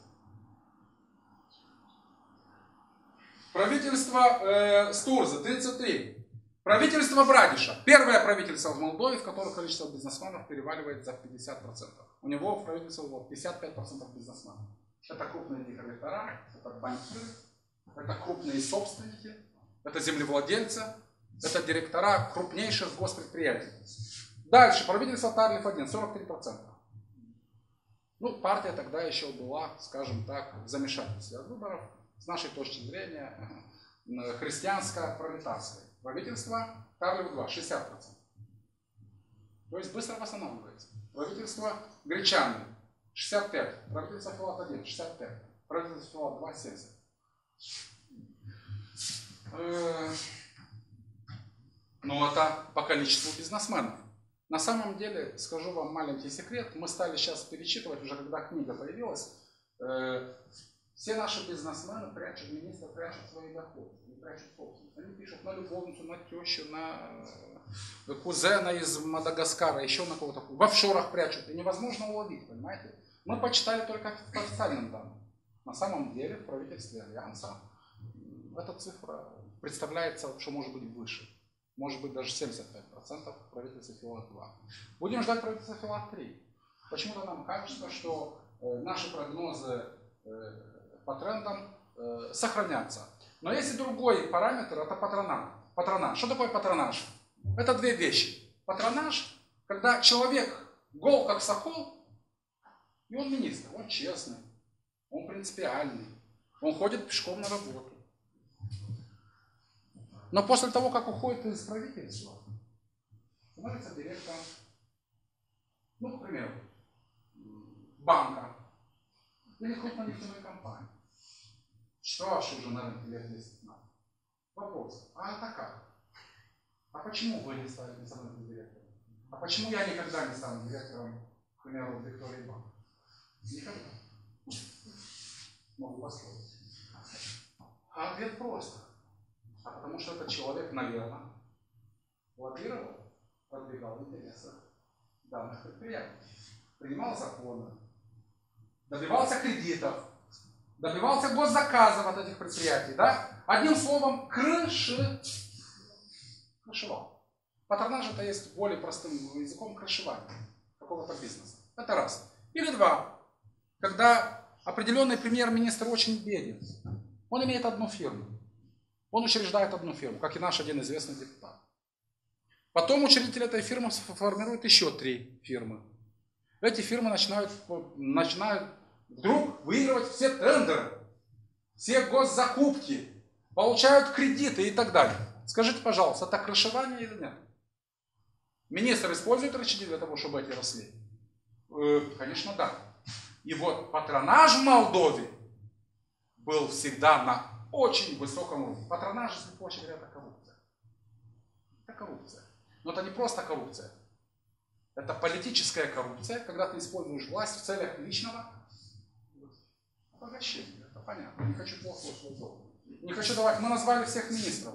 Правительство э, Стурза тридцать три. Правительство Брадиша. Первое правительство в Молдове, в котором количество бизнесменов переваливает за пятьдесят процентов. У него в правительстве вот, пятьдесят пять процентов бизнесменов. Это крупные директора, это банкиры, это крупные собственники, это землевладельцы, это директора крупнейших госпредприятий. Дальше, правительство Тарлиф один, сорок три процента. Ну, партия тогда еще была, скажем так, в замешательстве от выборов. С нашей точки зрения, христианско-пролетарское. Правительство Тарлиф два, шестьдесят процентов. То есть быстро восстанавливается. Правительство Гречаны, шестьдесят пять. Правительство Филат один, шестьдесят пять. Правительство Филат два, семьдесят. Ну, это по количеству бизнесменов. На самом деле, скажу вам маленький секрет, мы стали сейчас перечитывать, уже когда книга появилась, э, все наши бизнесмены прячут, министры прячут свои доходы, не прячут собственность. Они пишут на любовницу, на тещу, на э, кузена из Мадагаскара, еще на кого-то. В офшорах прячут, и невозможно уловить, понимаете? Мы почитали только по официальным данным. На самом деле в правительстве Альянса эта цифра представляется, что может быть выше. Может быть даже семьдесят пять процентов правительства Филат два. Будем ждать правительства Филат три. Почему-то нам кажется, что э, наши прогнозы э, по трендам э, сохранятся. Но есть и другой параметр, это патронаж. Патронаж. Что такое патронаж? Это две вещи. Патронаж, когда человек гол как сокол, и он министр, он честный, он принципиальный, он ходит пешком на работу. Но после того, как уходит из правительства, становится директором, ну, к примеру, банка или крупной нефтяной компании. Что аж уже, наверное, лет десять надо. Вопрос, а это как? А почему вы не стали национальным директором? А почему я никогда не стану директором, к примеру, Виктории Банк? Никогда. Могу послушать. А ответ просто. А потому что этот человек, наверное, лоббировал, продвигал интересы данных предприятий, принимал законы, добивался кредитов, добивался госзаказов от этих предприятий, да? Одним словом, крыши, крышевал. Патронаж это есть более простым языком крышевание какого-то бизнеса. Это раз. Или два. Когда определенный премьер-министр очень беден, он имеет одну фирму. Он учреждает одну фирму, как и наш один известный депутат. Потом учредитель этой фирмы формирует еще три фирмы. Эти фирмы начинают, начинают вдруг выигрывать все тендеры, все госзакупки, получают кредиты и так далее. Скажите, пожалуйста, это крышевание или нет? Министр использует рычаги для того, чтобы эти росли? Э, конечно, да. И вот патронаж в Молдове был всегда на очень высоком уровне. Патронаж, если проще говоря, это коррупция. коррупция. Но это не просто коррупция. Это политическая коррупция, когда ты используешь власть в целях личного обогащения. Это понятно. Не хочу плохо слышать. Не хочу давать. Мы назвали всех министров.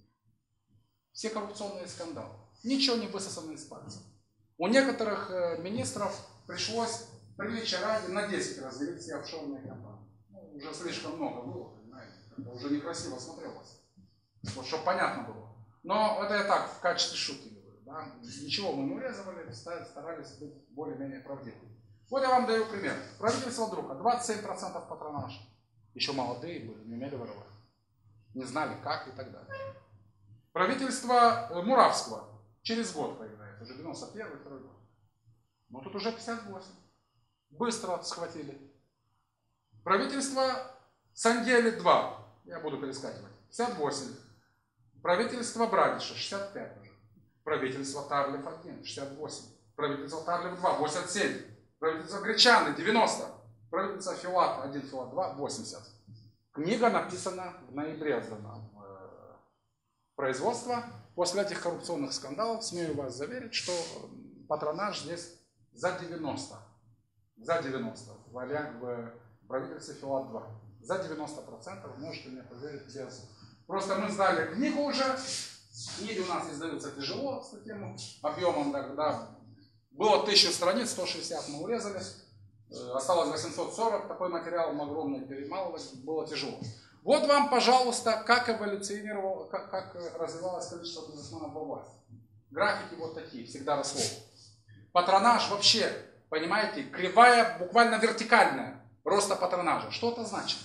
Все коррупционные скандалы. Ничего не высосано из пальца. У некоторых э, министров пришлось приличия ради на десять разделить все офшорные компании. Ну, уже слишком много было, понимаете. Это уже некрасиво смотрелось. Вот, чтобы понятно было. Но это я так, в качестве шутки говорю. Да? Ничего мы не урезывали, старались быть более-менее правдивыми. Вот я вам даю пример. Правительство Друга, двадцать семь процентов патронаж. Еще молодые были, не умели воровать. Не знали, как и так далее. Правительство Муравского через год появляется, уже девяносто первый, второй год. Но тут уже пятьдесят восемь. Быстро схватили. Правительство Сангели два, я буду перескакивать, пятьдесят восемь. Правительство Брадиша шестьдесят пять уже. Правительство Тарлев один, шестьдесят восемь. Правительство Тарлев два, восемьдесят семь. Правительство Гречаны девяносто. Правительство Филат один, Филат два, восемьдесят. Книга написана в ноябре, сдана в производство. После этих коррупционных скандалов, смею вас заверить, что патронаж здесь за девяносто. За девяносто. В правительстве Филат два. За девяносто процентов, можете мне поверить, без. Просто мы сдали книгу уже. Книги у нас издаются тяжело с таким объемом. Когда было тысяча страниц, сто шестьдесят мы урезали. Осталось восемьсот сорок, такой материал огромный перемалывать, было тяжело. Вот вам, пожалуйста, как эволюционировало, как, как развивалось количество бизнесменов во власти. Графики вот такие, всегда росло. Патронаж вообще, понимаете, кривая, буквально вертикальная роста патронажа. Что это значит?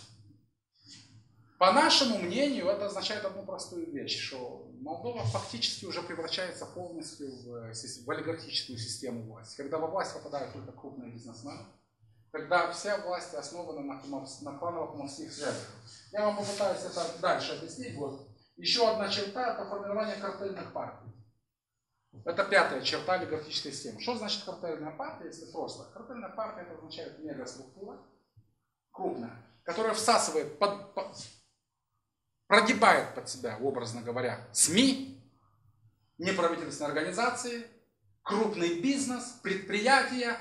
По нашему мнению, это означает одну простую вещь, что Молдова фактически уже превращается полностью в, в олигархическую систему власти. Когда во власть попадают только крупные бизнесмены, когда вся власть основана на, на кланово-кумовских связях. Я вам попытаюсь это дальше объяснить. Вот. Еще одна черта – это формирование картельных партий. Это пятая черта олигархической системы. Что значит картельная партия, если просто? Картельная партия – это означает мегаструктура, крупная, которая всасывает, под, под, прогибает под себя, образно говоря, СМИ, неправительственные организации, крупный бизнес, предприятия,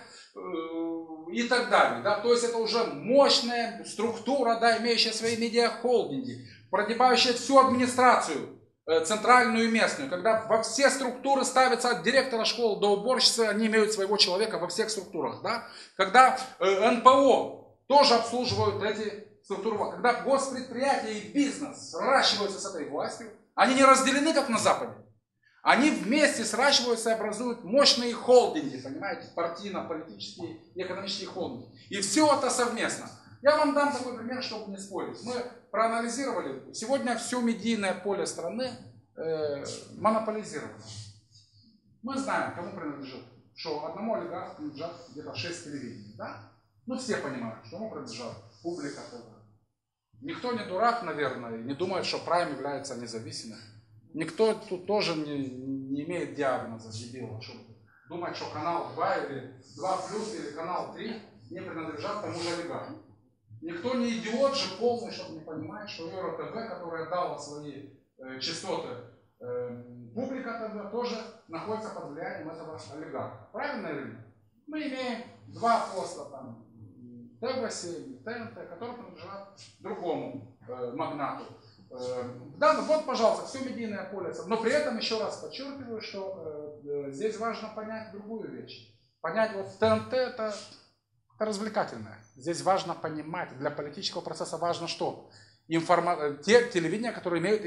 и так далее. Да? То есть это уже мощная структура, да, имеющая свои медиахолдинги, прогибающая всю администрацию, э, центральную и местную. Когда во все структуры ставятся от директора школы до уборщицы, они имеют своего человека во всех структурах. Да? Когда э, эн пэ о тоже обслуживают эти структуры. Когда госпредприятия и бизнес сращиваются с этой властью, они не разделены, как на Западе. Они вместе сращиваются и образуют мощные холдинги, понимаете, партийно-политические и экономические холдинги. И все это совместно. Я вам дам такой пример, чтобы не спорить. Мы проанализировали, сегодня все медийное поле страны э, монополизировано. Мы знаем, кому принадлежит, что одному олигарху принадлежат где-то шесть телевидений, да? Ну все понимают, что ему принадлежат Публика ТВ. Никто не дурак, наверное, и не думает, что Прайм является независимым. Никто тут тоже не, не имеет диагноза дебила, чтобы думать, что канал два или два плюс или канал три не принадлежат тому же олигарху. Никто не идиот же полный, чтобы не понимать, что Юра ТВ, которая дала свои э, частоты э, Публика ТВ, тоже находится под влиянием этого олигарха. Правильно или нет? Мы имеем два поста там, тэ вэ семь, тэ эн тэ, которые принадлежат другому э, магнату. Да, ну вот, пожалуйста, все медийное поле. Но при этом еще раз подчеркиваю, что э, здесь важно понять другую вещь. Понять, вот тэ эн тэ это, это развлекательное. Здесь важно понимать, для политического процесса важно что? Информа... Те телевидения, которые имеют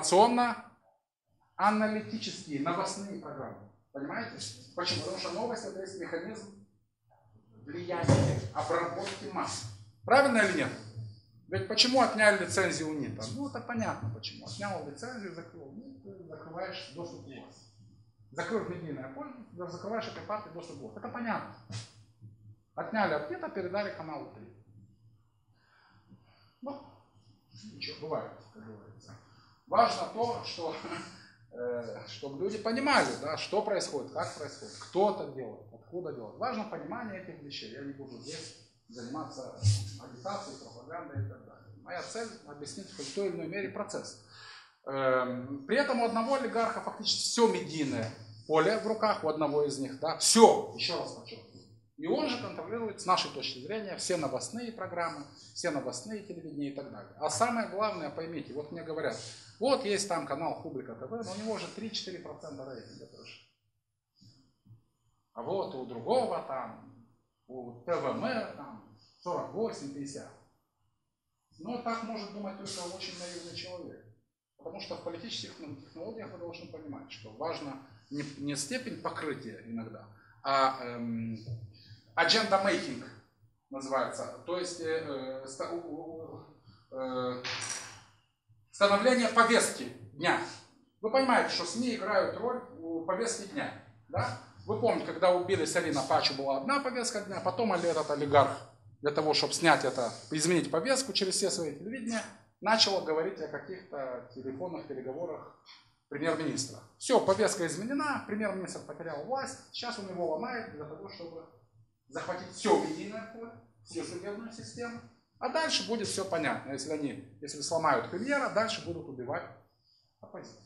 информационно-аналитические, новостные программы. Понимаете? Почему? Потому что новость это есть механизм влияния, обработки масс. Правильно или нет? Ведь почему отняли лицензию у НИТа? Ну, это понятно почему. Отнял лицензию, закрыл. Ну, ты закрываешь доступ к власти. Закрыл медийное поле, закрываешь этой партии доступ к власти. Это понятно. Отняли от НИТа, передали каналу три. Ну, ничего, бывает, как говорится. Важно то, что, э, чтобы люди понимали, да, что происходит, как происходит, кто это делает, откуда делает. Важно понимание этих вещей. Я не буду здесь заниматься агитацией, пропагандой и так далее. Моя цель – объяснить в той или иной мере процесс. При этом у одного олигарха фактически все медийное поле в руках, у одного из них, да, все, еще раз подчеркиваю. И он же контролирует, с нашей точки зрения, все новостные программы, все новостные телевидения и так далее. А самое главное, поймите, вот мне говорят, вот есть там канал Публика ТВ, но у него же три-четыре процента рейтинга тоже. А вот у другого там, у ТВМ там сорок восемь пятьдесят. Но так может думать только очень наивный человек. Потому что в политических технологиях вы должны понимать, что важно не, не степень покрытия иногда, а эм, agenda making называется. То есть э, э, э, становление повестки дня. Вы понимаете, что СМИ играют роль в повестке дня. Да? Вы помните, когда убили Салина Пачу, была одна повестка дня, потом этот олигарх для того, чтобы снять это, изменить повестку через все свои телевидения, начал говорить о каких-то телефонных переговорах премьер-министра. Все, повестка изменена, премьер-министр потерял власть, сейчас он его ломает для того, чтобы захватить все медийное поле, всю судебную систему, а дальше будет все понятно. Если они, если сломают премьера, дальше будут убивать оппозицию.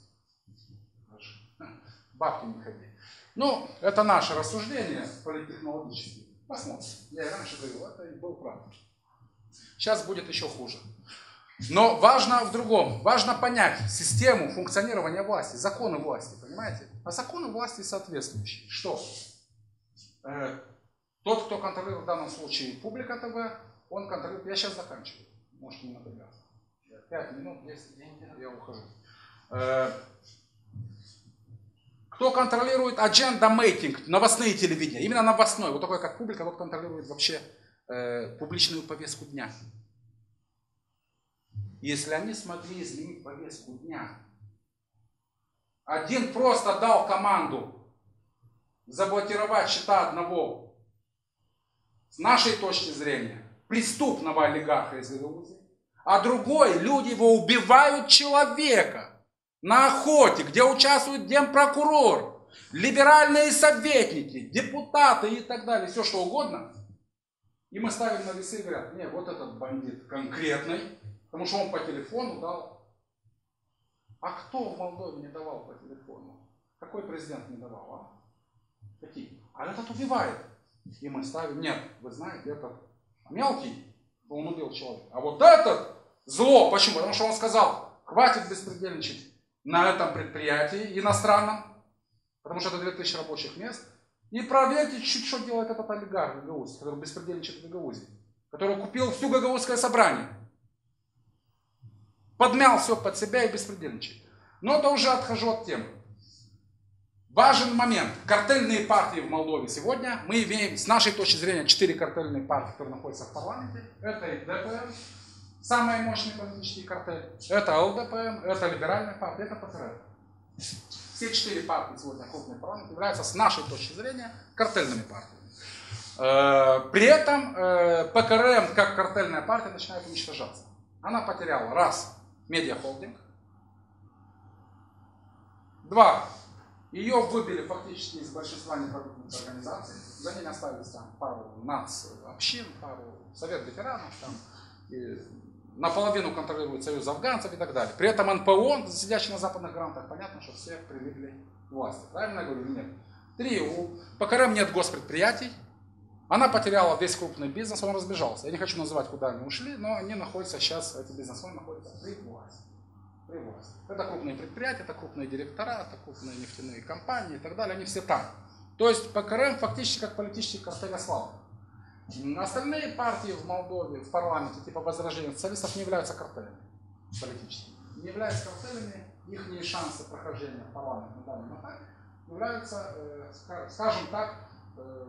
Бабки не ходи. Ну, это наше рассуждение политтехнологические. Посмотрим. Я и раньше говорил, это и был прав. Сейчас будет еще хуже. Но важно в другом. Важно понять систему функционирования власти, законы власти, понимаете? А законы власти соответствующие. Что? Э, тот, кто контролирует в данном случае Публика ТВ, он контролирует... Я сейчас заканчиваю. Можете не напрягаться. Пять минут, десять, я ухожу. Э, Кто контролирует agenda making, новостные телевидения, именно новостной, вот такой как Публика, вот контролирует вообще э, публичную повестку дня. Если они смогли изменить повестку дня, один просто дал команду заблокировать счета одного, с нашей точки зрения, преступного олигарха из Гагаузии, а другой, люди его убивают человека. На охоте, где участвует генпрокурор, либеральные советники, депутаты и так далее, все что угодно. И мы ставим на весы и говорят, не, вот этот бандит конкретный, потому что он по телефону дал. А кто в Молдове не давал по телефону? Какой президент не давал, а? Какие? А этот убивает. И мы ставим, нет, вы знаете, этот мелкий, он убил человека. А вот этот зло, почему? Потому что он сказал, хватит беспредельничать на этом предприятии иностранном, потому что это две тысячи рабочих мест. И проверьте чуть что делает этот олигарх в Гагаузии, который беспредельничает в Гагаузии, который купил всю Гагаузское собрание. Подмял все под себя и беспредельничает. Но это уже отхожу от темы. Важен момент. Картельные партии в Молдове сегодня. Мы имеем, с нашей точки зрения, четыре картельные партии, которые находятся в парламенте. Это и ДПМ, самый мощный политический картель. Это ЛДПМ, это либеральная партия, это ПТР. Все четыре партии сегодня крупные парламент являются, с нашей точки зрения, картельными партиями. При этом ПКРМ, как картельная партия, начинает уничтожаться. Она потеряла, раз, медиахолдинг. Два, ее выбили фактически из большинства неправительственных организаций. За ними остались там пару нац-общин, пару совет ветеранов, там, и наполовину контролирует союз афганцев и так далее. При этом эн пэ о, сидящий на западных грантах, понятно, что все привыкли к власти. Правильно я говорю? Нет. Три, у ПКРМ нет госпредприятий. Она потеряла весь крупный бизнес, он разбежался. Я не хочу называть, куда они ушли, но они находятся сейчас, эти бизнесмены находятся при власти. При власти. Это крупные предприятия, это крупные директора, это крупные нефтяные компании и так далее, они все там. То есть ПКРМ фактически как политический картель ослаб. Остальные партии в Молдове, в парламенте, типа Возрождения социалистов, не являются картелями политическими. Не являются картелями, их шансы прохождения в парламент на данный этапе являются, э, скажем так, э,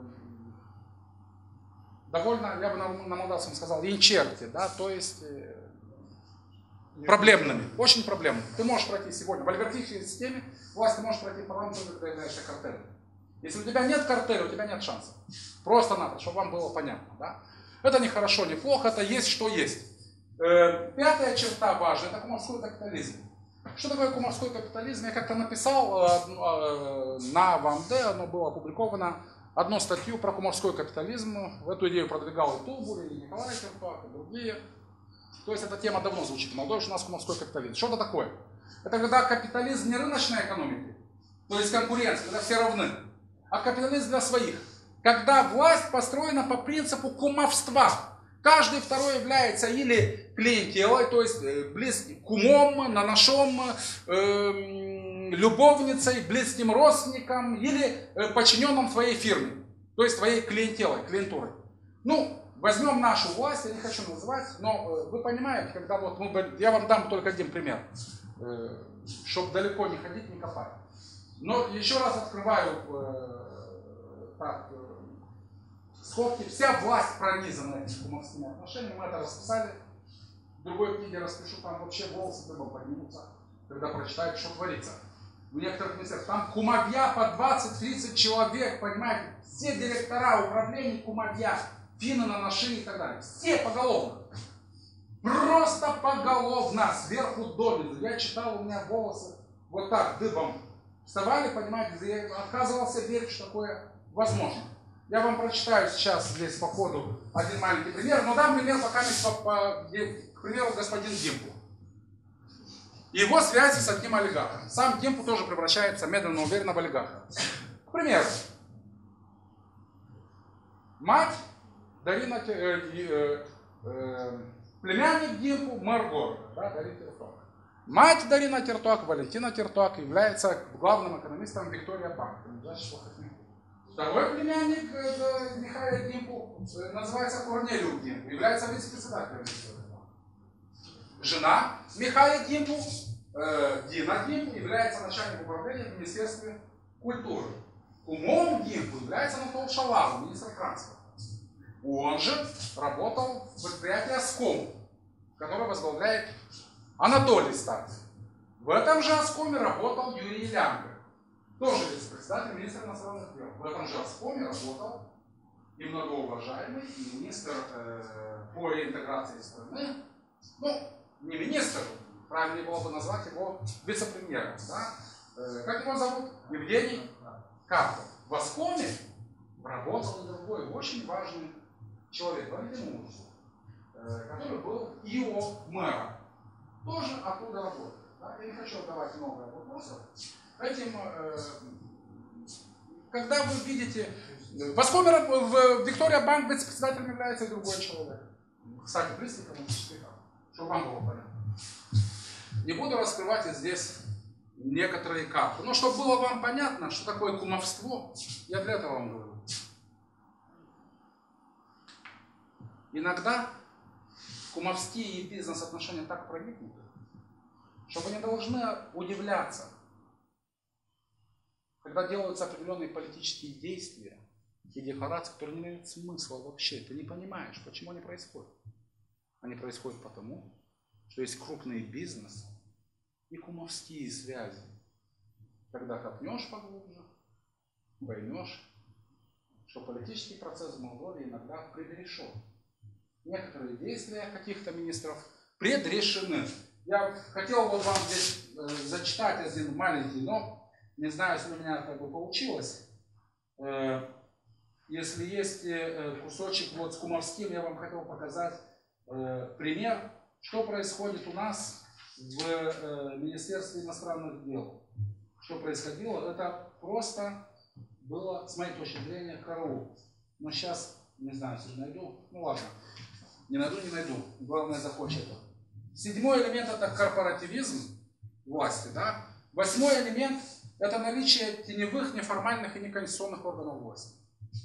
довольно, я бы на, на молдавском сказал, инчерти, да, то есть э, проблемными, очень проблемными. Ты можешь пройти сегодня в олигархической системе, власть ты можешь пройти в парламент, когда являешься картелем. Если у тебя нет картеля, у тебя нет шансов. Просто надо, чтобы вам было понятно. Да? Это не хорошо, не плохо, это есть, что есть. Э, пятая черта важная, это кумовской капитализм. Что такое кумовской капитализм? Я как-то написал э, э, на ВАМД, оно было опубликовано, одну статью про кумовской капитализм. Эту идею продвигал и Тубур, и Николай Керпак, и другие. То есть эта тема давно звучит в Молдове, что у нас кумовской капитализм. Что это такое? Это когда капитализм не рыночная экономика, то есть конкуренция, когда все равны, а капитализм для своих. Когда власть построена по принципу кумовства. Каждый второй является или клиентелой, то есть близким кумом, наношом, э, любовницей, близким родственником или подчиненным твоей фирме, то есть твоей клиентелой, клиентурой. Ну, возьмем нашу власть, я не хочу называть, но вы понимаете, когда вот мы, я вам дам только один пример, э, чтобы далеко не ходить, не копать. Но еще раз открываю э, так, э, скобки. Вся власть пронизана этими кумовскими отношениями. Мы это расписали. В другой книге распишу, там вообще волосы дыбом поднимутся, когда прочитаете, что творится. В некоторых местах там кумовья по двадцать-тридцать человек, понимаете? Все директора управления кумовья, финны на шее и так далее. Все поголовно. Просто поголовно, сверху донизу. Я читал, у меня волосы вот так дыбом вставали, понимаете, я отказывался верить, что такое возможно. Я вам прочитаю сейчас здесь по ходу один маленький пример, но дам пример пока, по, по, к примеру, господин Гимпу. Его связи с одним олигархом. Сам Гимпу тоже превращается медленно, уверенно в олигарха. К примеру, мать Дарина, э, э, э, племянник Гимпу, мэр города, да, Дарина Тертуак. Мать Дарина Тертуак, Валентина Тертуак, является главным экономистом Виктория Банк. Второй племянник э, Михаила Гимпу э, называется Корнелиус Гимпу, является вице-председателем Виктория Банк. Жена Михаила Гимпу, э, Дина Гимпу, является начальником управления в Министерстве культуры. Кумом Гимпу является Анатол Шалавов, министр транспорта. Он же работал в предприятии Аском, которое возглавляет Анатолий Старцев. В этом же Аскоме работал Юрий Лянга, тоже вице-председатель министра иностранных дел. В этом же Аскоме работал и многоуважаемый министр э, по реинтеграции страны, ну, не министр, правильнее было бы назвать его вице-премьером, да? э, как его зовут? Евгений Карпов. В Аскоме работал и другой очень важный человек, Валентин Мурзов, э, который был ИО мэра. Тоже оттуда работает. Да? Я не хочу давать много вопросов. Этим, э, когда вы видите, в Аскоме, в Виктория Банк вице-председателем является другой человек. Кстати, близкий коммунистический банк, чтобы вам было понятно. Не буду раскрывать здесь некоторые карты. Но чтобы было вам понятно, что такое кумовство, я для этого вам говорю. Иногда кумовские бизнес-отношения так проникнуты, что вы не должны удивляться, когда делаются определенные политические действия и декларации, которые не имеют смысла вообще. Ты не понимаешь, почему они происходят. Они происходят потому, что есть крупный бизнес и кумовские связи. Когда копнешь поглубже, поймешь, что политический процесс в Молдове иногда предрешен. Некоторые действия каких-то министров предрешены. Я хотел вот вам здесь э, зачитать один маленький, но не знаю, если у меня как бы получилось. Э, если есть э, кусочек вот с кумовским, я вам хотел показать э, пример, что происходит у нас в э, Министерстве иностранных дел. Что происходило, это просто было, с моей точки зрения, караул. Но сейчас, не знаю, если найду, ну ладно. Не найду, не найду. Главное, захочет это. Седьмой элемент – это корпоративизм власти. Да? Восьмой элемент – это наличие теневых, неформальных и неконституционных органов власти.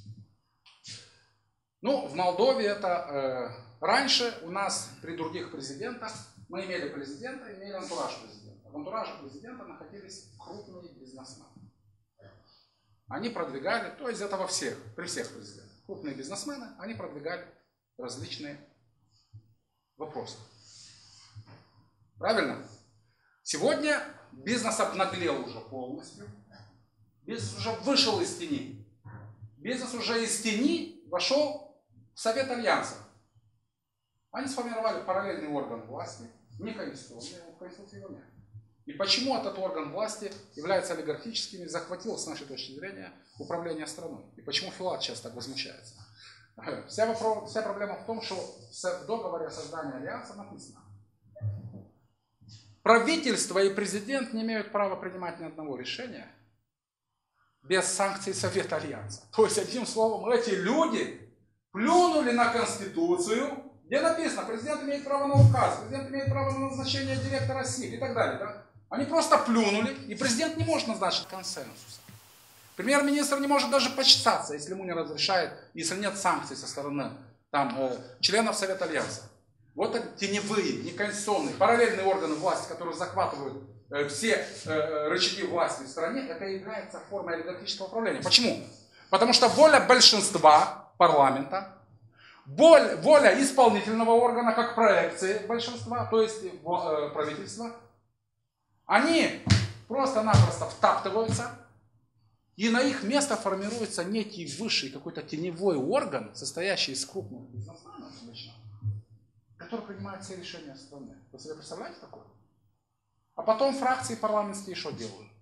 Ну, в Молдове это э, раньше у нас при других президентах мы имели президента, имели антураж президента. В антураже президента находились крупные бизнесмены. Они продвигали, то есть это во всех, при всех президентах, крупные бизнесмены, они продвигали различные вопросы. Правильно? Сегодня бизнес обнаглел уже полностью. Бизнес уже вышел из тени. Бизнес уже из тени вошел в Совет Альянса. Они сформировали параллельный орган власти, не конституционный, в Конституции его нет. И почему этот орган власти является олигархическим и захватил, с нашей точки зрения, управление страной? И почему Филат сейчас так возмущается? Вся, вопрос, вся проблема в том, что в договоре о создании Альянса написано: правительство и президент не имеют права принимать ни одного решения без санкций Совета Альянса. То есть, одним словом, эти люди плюнули на Конституцию, где написано, президент имеет право на указ, президент имеет право на назначение директора СИК и так далее. Да? Они просто плюнули, и президент не может назначить консенсуса. Премьер-министр не может даже почесаться, если ему не разрешает, если нет санкций со стороны там, э, членов Совета Альянса. Вот это теневые, неконституционные, параллельные органы власти, которые захватывают э, все э, рычаги власти в стране, это является формой олигархического управления. Почему? Потому что воля большинства парламента, воля, воля исполнительного органа, как проекции большинства, то есть э, правительства, они просто-напросто втаптываются, и на их место формируется некий высший какой-то теневой орган, состоящий из крупных бизнесменов, который принимает все решения страны. Вы себе представляете такое? А потом фракции парламентские что делают?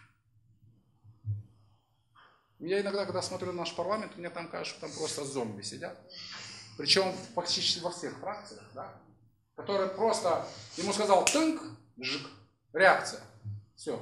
Я иногда, когда смотрю на наш парламент, мне там кажется, что там просто зомби сидят. Причем практически во всех фракциях, да? Которые просто, ему сказал тынк, жик, реакция. Все.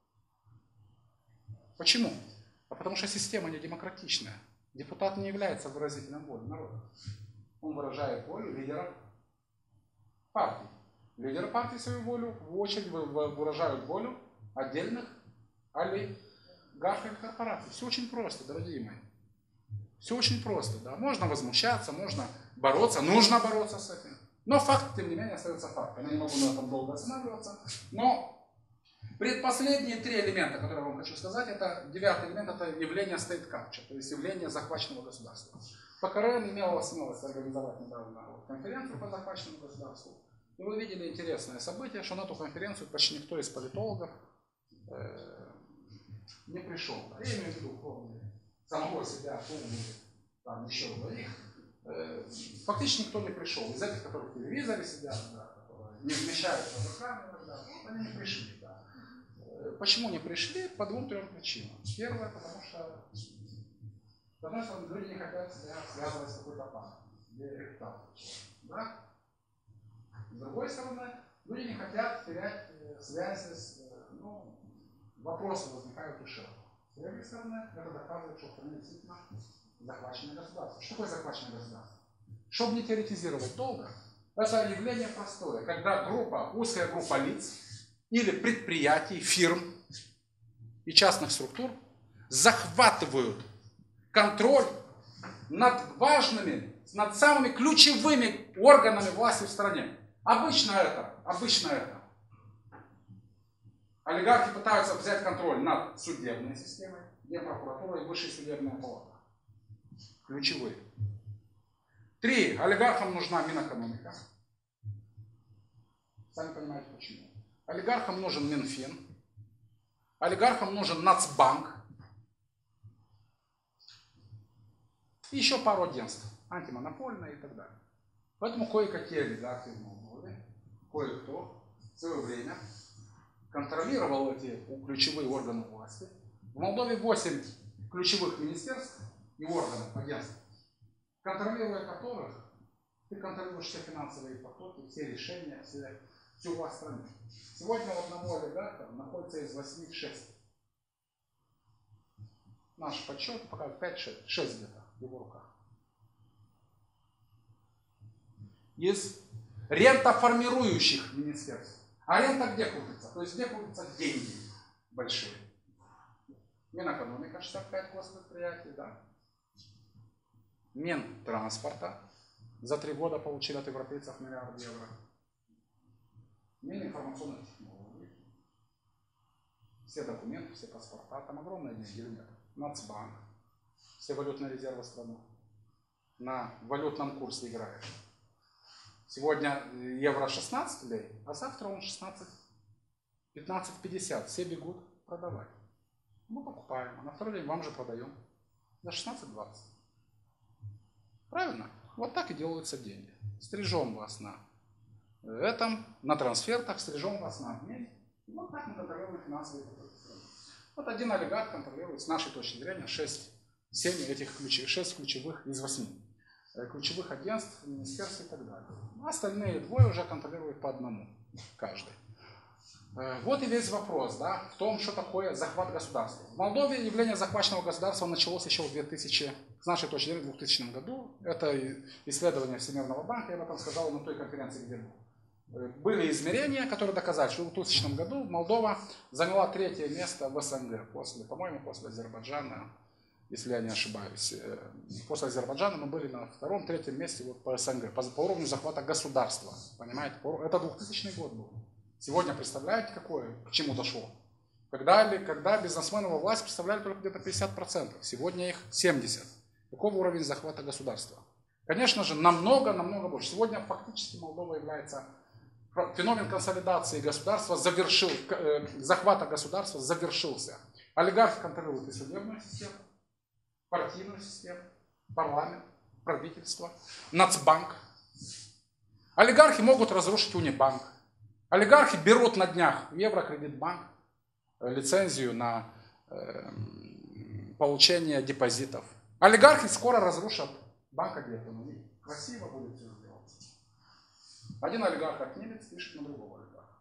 Почему? А потому что система не демократичная. Депутат не является выразителем воли народа. Он выражает волю лидера партии. Лидеры партии свою волю в очередь выражают волю отдельных олигархов корпораций. Все очень просто, дорогие мои. Все очень просто. Да? Можно возмущаться, можно бороться, нужно бороться с этим. Но факт, тем не менее, остается фактом. Я не могу на этом долго останавливаться. Но предпоследние три элемента, которые я вам хочу сказать, это девятый элемент, это явление state capture, то есть явление захваченного государства. ПКРН имела смелость организовать недавно конференцию по захваченному государству. И вы видели интересное событие, что на эту конференцию почти никто из политологов э, не пришел. Я имею в виду, кроме самого себя, умных, там еще двоих. Э, фактически никто не пришел. Из этих, которые в телевизоре сидят, да, которые не вмещаются в экраны, да, вот они не пришли. Да. Почему не пришли? По двум-трем причинам. Первое, потому что, с одной стороны, люди не хотят себя связывать с какой-то партией. Да? С другой стороны, люди не хотят терять связи с, ну, вопросы возникают у шефа. С другой стороны, это доказывает, что в стране действительно захваченное государство. Что такое захваченное государство? Чтобы не теоретизировать долго, это явление простое, когда группа, узкая группа лиц или предприятий, фирм и частных структур захватывают контроль над важными, над самыми ключевыми органами власти в стране. Обычно это, обычно это. Олигархи пытаются взять контроль над судебной системой, Генпрокуратурой и Высшей судебной палатой. Ключевые. Три. Олигархам нужна Минэкономика. Сами понимаете почему. Олигархам нужен Минфин. Олигархам нужен Нацбанк. И еще пару агентств. Антимонопольные и так далее. Поэтому кое-какие олигархи в Молдове, кое-кто в свое время контролировал эти ключевые органы власти. В Молдове восемь ключевых министерств и органов, агентств, контролируя которых ты контролируешь все финансовые потоки, все решения, все, всю власть страны. Сегодня у одного олигарха находится из восьми шесть. Наш подсчет показывает пять-шесть, шесть где-то в его руках. Из рентоформирующих министерств. А рента где крутится? То есть где крутятся деньги большие? Минэкономика шестьдесят пять госпредприятий, да. Минтранспорта за три года получили от европейцев миллиард евро. Мининформационных технологий. Все документы, все паспорта, там огромные деньги или нет. Нацбанк, все валютные резервы страны. На валютном курсе играет. Сегодня евро шестнадцать лей, а завтра он шестнадцать, пятнадцать пятьдесят. Все бегут продавать. Мы покупаем, а на второй день вам же продаем за шестнадцать двадцать. Правильно? Вот так и делаются деньги. Стрижем вас на этом, на трансфертах, стрижем вас на обмене. Вот так мы контролируем финансовые потоки страны. Вот один олигарх контролирует, с нашей точки зрения, шесть-семь этих ключевых, шесть ключевых из восьми. Ключевых агентств, министерств и так далее. А остальные двое уже контролируют по одному каждый. Вот и весь вопрос, да, в том, что такое захват государства. В Молдове явление захваченного государства началось еще в две тысячи, с нашей точки зрения, в двухтысячном году. Это исследование Всемирного банка, я об этом сказал на той конференции, где был. Были измерения, которые доказали, что в двухтысячном году Молдова заняла третье место в СНГ, после, по-моему, после Азербайджана, если я не ошибаюсь. После Азербайджана мы были на втором, третьем месте вот по СНГ, по, по уровню захвата государства. Понимаете, это двухтысячный год был. Сегодня, представляете, какое, к чему дошло? Когда, когда бизнесмены во власть представляли только где-то пятьдесят процентов, сегодня их семьдесят процентов. Каков уровень захвата государства? Конечно же, намного-намного больше. Сегодня фактически Молдова является, феномен консолидации государства завершил, э, захвата государства завершился. Олигархи контролируют и судебную систему, партийную систему, парламент, правительство, Нацбанк. Олигархи могут разрушить Унибанк. Олигархи берут на днях Еврокредитбанк лицензию на э, получение депозитов. Олигархи скоро разрушат банк Одесса. Красиво будет все сделать. Один олигарх отнимет, спишет на другого олигарха.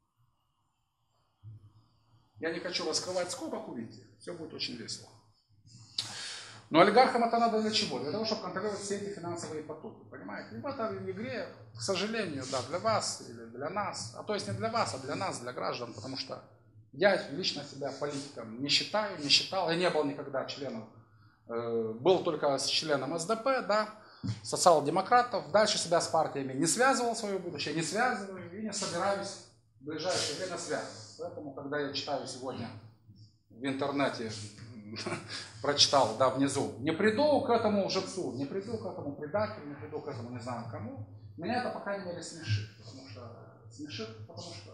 Я не хочу раскрывать скобок, увидите. Все будет очень весело. Но олигархам это надо для чего? Для того, чтобы контролировать все эти финансовые потоки. Понимаете? И в этой игре, к сожалению, да, для вас или для нас, а то есть не для вас, а для нас, для граждан, потому что я лично себя политиком не считаю, не считал, я не был никогда членом, э, был только с членом эс дэ пэ, да, социал-демократов, дальше себя с партиями не связывал свое будущее, не связываю и не собираюсь в ближайшее время связывать. Поэтому, когда я читаю сегодня в интернете, прочитал, да, внизу, не приду к этому лжецу, не приду к этому предателю, не приду к этому не знаю кому, меня это, по крайней мере, смешит, потому что, смешит, потому что,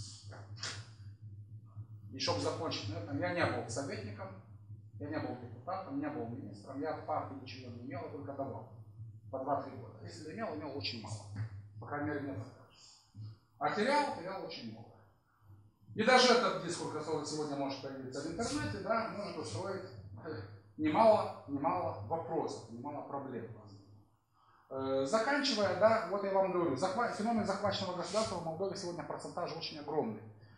и чтобы закончить на этом, я не был советником, я не был депутатом, не был министром, я в партии ничего не имел, только давал, по два-три года. Если имел, имел очень мало, по крайней мере, мне так кажется. А терял, терял очень много. И даже этот дискурс, который сегодня может появиться в интернете, да, может устроить немало, немало вопросов, немало проблем. Заканчивая, да, вот я вам говорю, захват, феномен захваченного государства в Молдове сегодня процентаж очень огромный.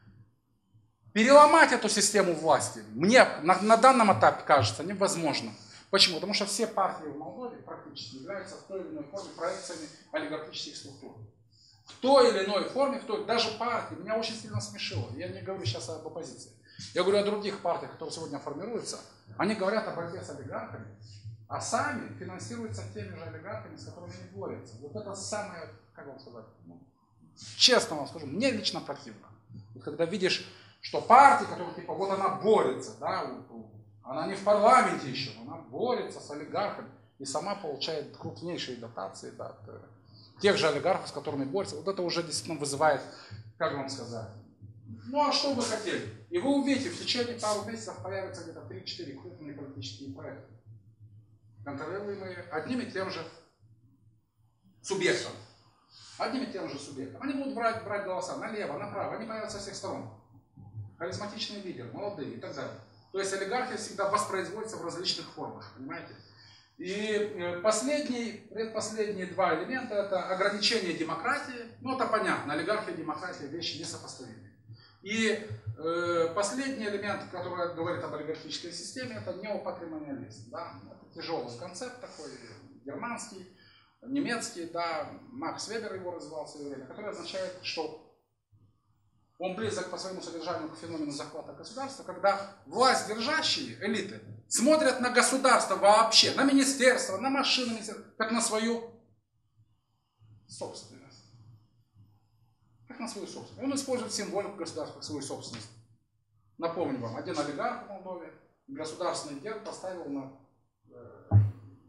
Переломать эту систему власти мне на, на данном этапе кажется невозможно. Почему? Потому что все партии в Молдове практически являются в той или иной форме проекциями олигархических структур. В той или иной форме, в той, даже партии, меня очень сильно смешило. Я не говорю сейчас об оппозиции. Я говорю о других партиях, которые сегодня формируются. Они говорят о борьбе с олигархами, а сами финансируются теми же олигархами, с которыми они борются. Вот это самое, как вам сказать, ну, честно вам скажу, мне лично противно. Вот когда видишь, что партия, которая типа вот она борется, да, она не в парламенте еще, она борется с олигархами и сама получает крупнейшие дотации, да, от тех же олигархов, с которыми борется. Вот это уже действительно вызывает, как вам сказать, ну а что вы хотели? И вы увидите, в течение пару месяцев появятся где-то три-четыре крупные политические проекты, контролируемые одним и тем же субъектом. Одним и тем же субъектом. Они будут брать, брать голоса налево, направо, они появятся со всех сторон. Харизматичные лидеры, молодые и так далее. То есть олигархия всегда воспроизводится в различных формах, понимаете? И последний, предпоследние два элемента – это ограничение демократии. Ну, это понятно, олигархия и демократия – вещи несопоставимые. И э, последний элемент, который говорит об олигархической системе, это неопатримониализм. Да? Это тяжелый концепт такой, германский, немецкий, да, Макс Вебер его развивал в свое время, который означает, что он близок по своему содержанию к феномену захвата государства, когда власть держащие элиты смотрят на государство вообще, на министерство, на машины, как на свою собственность. Как на свою собственность. Он использует символику государства как свою собственность. Напомню вам, один олигарх в Молдове государственный герб поставил на э,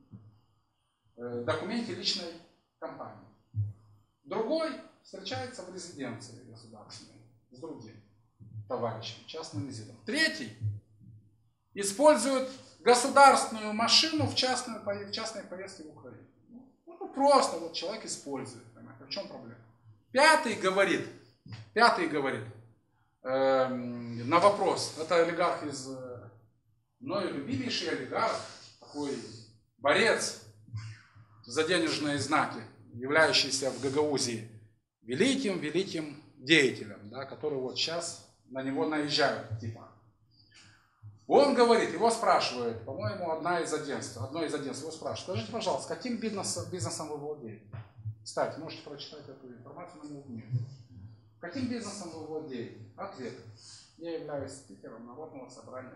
э, документе личной компании. Другой встречается в резиденции государственной с другим товарищем, частным визитом. Третий использует государственную машину в, частную, в частной поездке в Украину. Ну, просто вот человек использует. Понимаете? В чем проблема? Пятый говорит, пятый говорит э, на вопрос, это олигарх из, э, мною любимейший олигарх, такой борец за денежные знаки, являющийся в Гагаузии великим-великим деятелям, да, которые вот сейчас на него наезжают, типа. Он говорит, его спрашивают, по-моему, одна из агентств, одно из агентств его спрашивает, скажите, пожалуйста, каким бизнесом, бизнесом вы владеете? Кстати, можете прочитать эту информацию на моем книге. Каким бизнесом вы владеете? Ответ. Я являюсь спикером Народного собрания.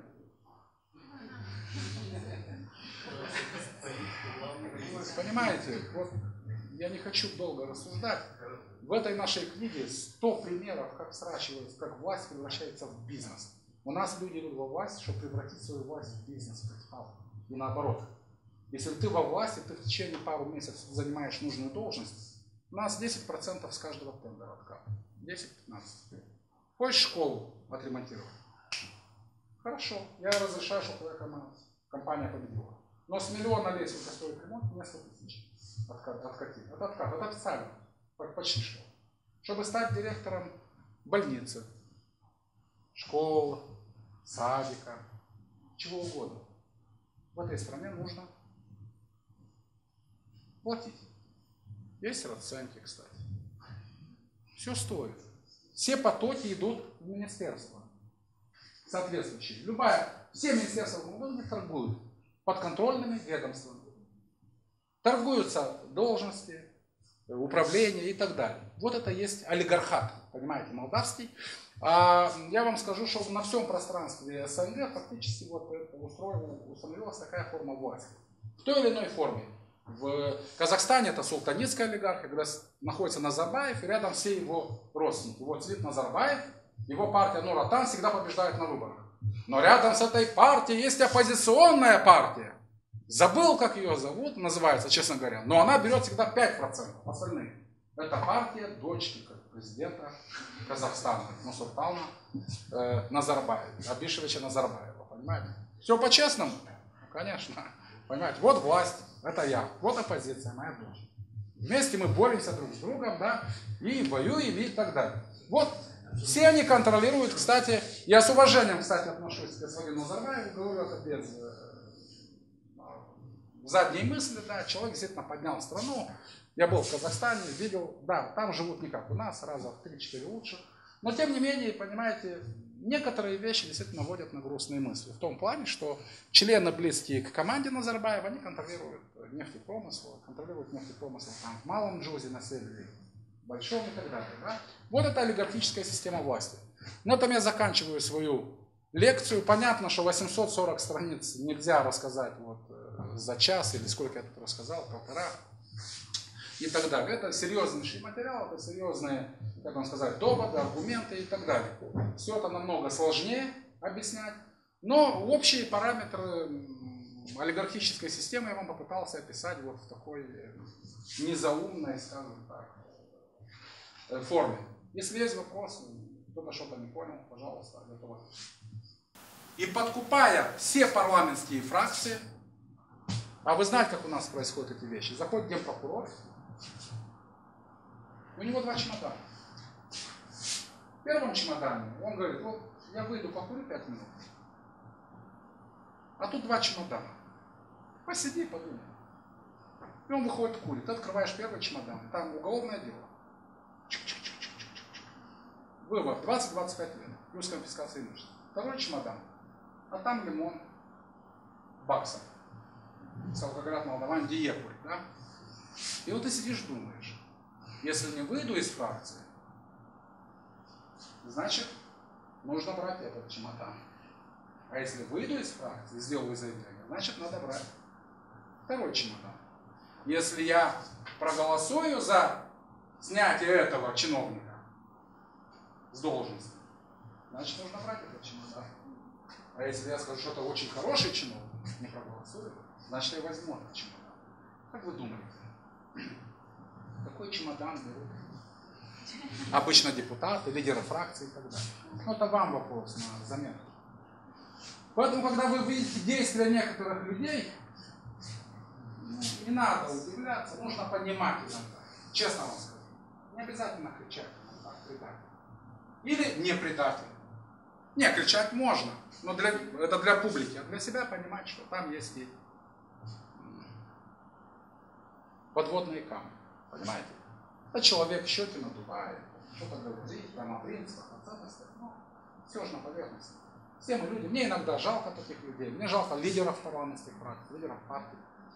Понимаете, вот я не хочу долго рассуждать. В этой нашей книге сто примеров, как сращивается, как власть превращается в бизнес. У нас люди идут во власть, чтобы превратить свою власть в бизнес, в капитал. И наоборот. Если ты во власти, ты в течение пару месяцев занимаешь нужную должность, у нас десять процентов с каждого тендера отката. десять-пятнадцать. Хочешь школу отремонтировать? Хорошо, я разрешаю, чтобы твоя компания победила. Но с миллиона лет, сколько стоит ремонт, несколько тысяч откатить. Это откат, это официально, почти что. Чтобы стать директором больницы, школы, садика, чего угодно. В этой стране нужно платить. Есть расценки, кстати. Все стоит. Все потоки идут в министерство. Соответствующие. Любая, все министерства в Молдове торгуют подконтрольными ведомствами. Торгуются должности, управления и так далее. Вот это есть олигархат, понимаете, молдавский. А я вам скажу, что на всем пространстве СНГ фактически вот установилась такая форма власти. В той или иной форме. В Казахстане это султанитская олигархия, когда находится Назарбаев, и рядом все его родственники. Вот сидит Назарбаев, его партия Нур Отан всегда побеждает на выборах. Но рядом с этой партией есть оппозиционная партия. Забыл, как ее зовут, называется, честно говоря, но она берет всегда пять процентов, остальные. Это партия дочки президента Казахстана, Нурсултана э, Назарбаева, Абишевича Назарбаева, понимаете? Все по-честному? Конечно. Понимаете, вот власть, это я, вот оппозиция, моя дочь. Вместе мы боремся друг с другом, да, и воюем, и так далее. Вот, все они контролируют, кстати, я с уважением, кстати, отношусь к господину Назарбаеву, говорю это без э, задней мысли, да, человек действительно поднял страну, я был в Казахстане, видел, да, там живут не как у нас, раза в три-четыре лучше, но тем не менее, понимаете, некоторые вещи действительно вводят на грустные мысли. В том плане, что члены, близкие к команде Назарбаева, они контролируют нефтепромысл, контролируют нефтепромысл там, в Малом Джузе на севере, в Большом и так далее. Да? Вот это олигархическая система власти. На этом я заканчиваю свою лекцию. Понятно, что восемьсот сорок страниц нельзя рассказать вот, за час, или сколько я тут рассказал, полтора. И так далее. Это серьезнейший материал, это серьезные, как вам сказать, доводы, аргументы и так далее. Все это намного сложнее объяснять, но общие параметры олигархической системы я вам попытался описать вот в такой незаумной, скажем так, форме. Если есть вопросы, кто-то что-то не понял, пожалуйста, готово. И подкупая все парламентские фракции, а вы знаете, как у нас происходят эти вещи, заходит генпрокурор, у него два чемодана. В первом чемодане он говорит, вот я выйду покурю пять минут, а тут два чемодана. Посиди, подумай. И он выходит, курит. Ты открываешь первый чемодан, там уголовное дело. Вывод двадцать-двадцать пять лет, плюс конфискация имущества. Второй чемодан, а там лимон баксов. С алкоголя Молдаван Диекурь, да? И вот ты сидишь, думаешь, если не выйду из фракции, значит, нужно брать этот чемодан. А если выйду из фракции, сделаю заявление, значит, надо брать второй чемодан. Если я проголосую за снятие этого чиновника с должности, значит, нужно брать этот чемодан. А если я скажу, что это очень хороший чиновник, не проголосую, значит, я возьму этот чемодан. Как вы думаете? Какой чемодан берут? Обычно депутаты, лидеры фракции и так далее. Ну, это вам вопрос на заметку. Поэтому, когда вы видите действия некоторых людей, ну, не надо удивляться, нужно понимать иногда. Честно вам скажу. Не обязательно кричать, так, предатель. Или не предатель. Не, кричать можно, но для, это для публики, а для себя понимать, что там есть и подводные камни. Понимаете? Это человек щеки надувает, что-то говорить, там, о принципах, о ценностях, но все же на поверхности. Все мы люди, мне иногда жалко таких людей, мне жалко лидеров парламентских фракций, лидеров партий.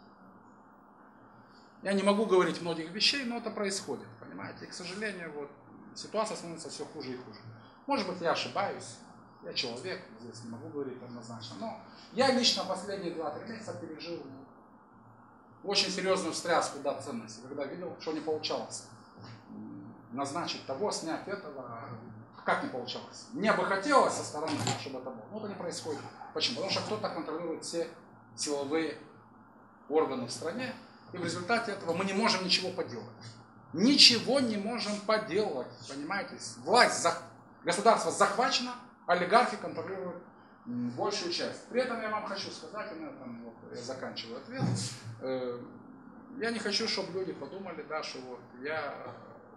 Я не могу говорить многих вещей, но это происходит, понимаете, и, к сожалению, вот, ситуация становится все хуже и хуже. Может быть, я ошибаюсь, я человек, здесь не могу говорить однозначно, но я лично последние два-три месяца пережил очень серьезную встряску, да, ценности, когда видел, что не получалось назначить того, снять этого, как не получалось. Мне бы хотелось со стороны, чтобы это было, но это не происходит. Почему? Потому что кто-то контролирует все силовые органы в стране, и в результате этого мы не можем ничего поделать. Ничего не можем поделать, понимаете? Власть, зах... государство захвачено, олигархи контролируют большую часть. При этом я вам хочу сказать, и на этом вот, я заканчиваю ответ, э, я не хочу, чтобы люди подумали, да, что вот я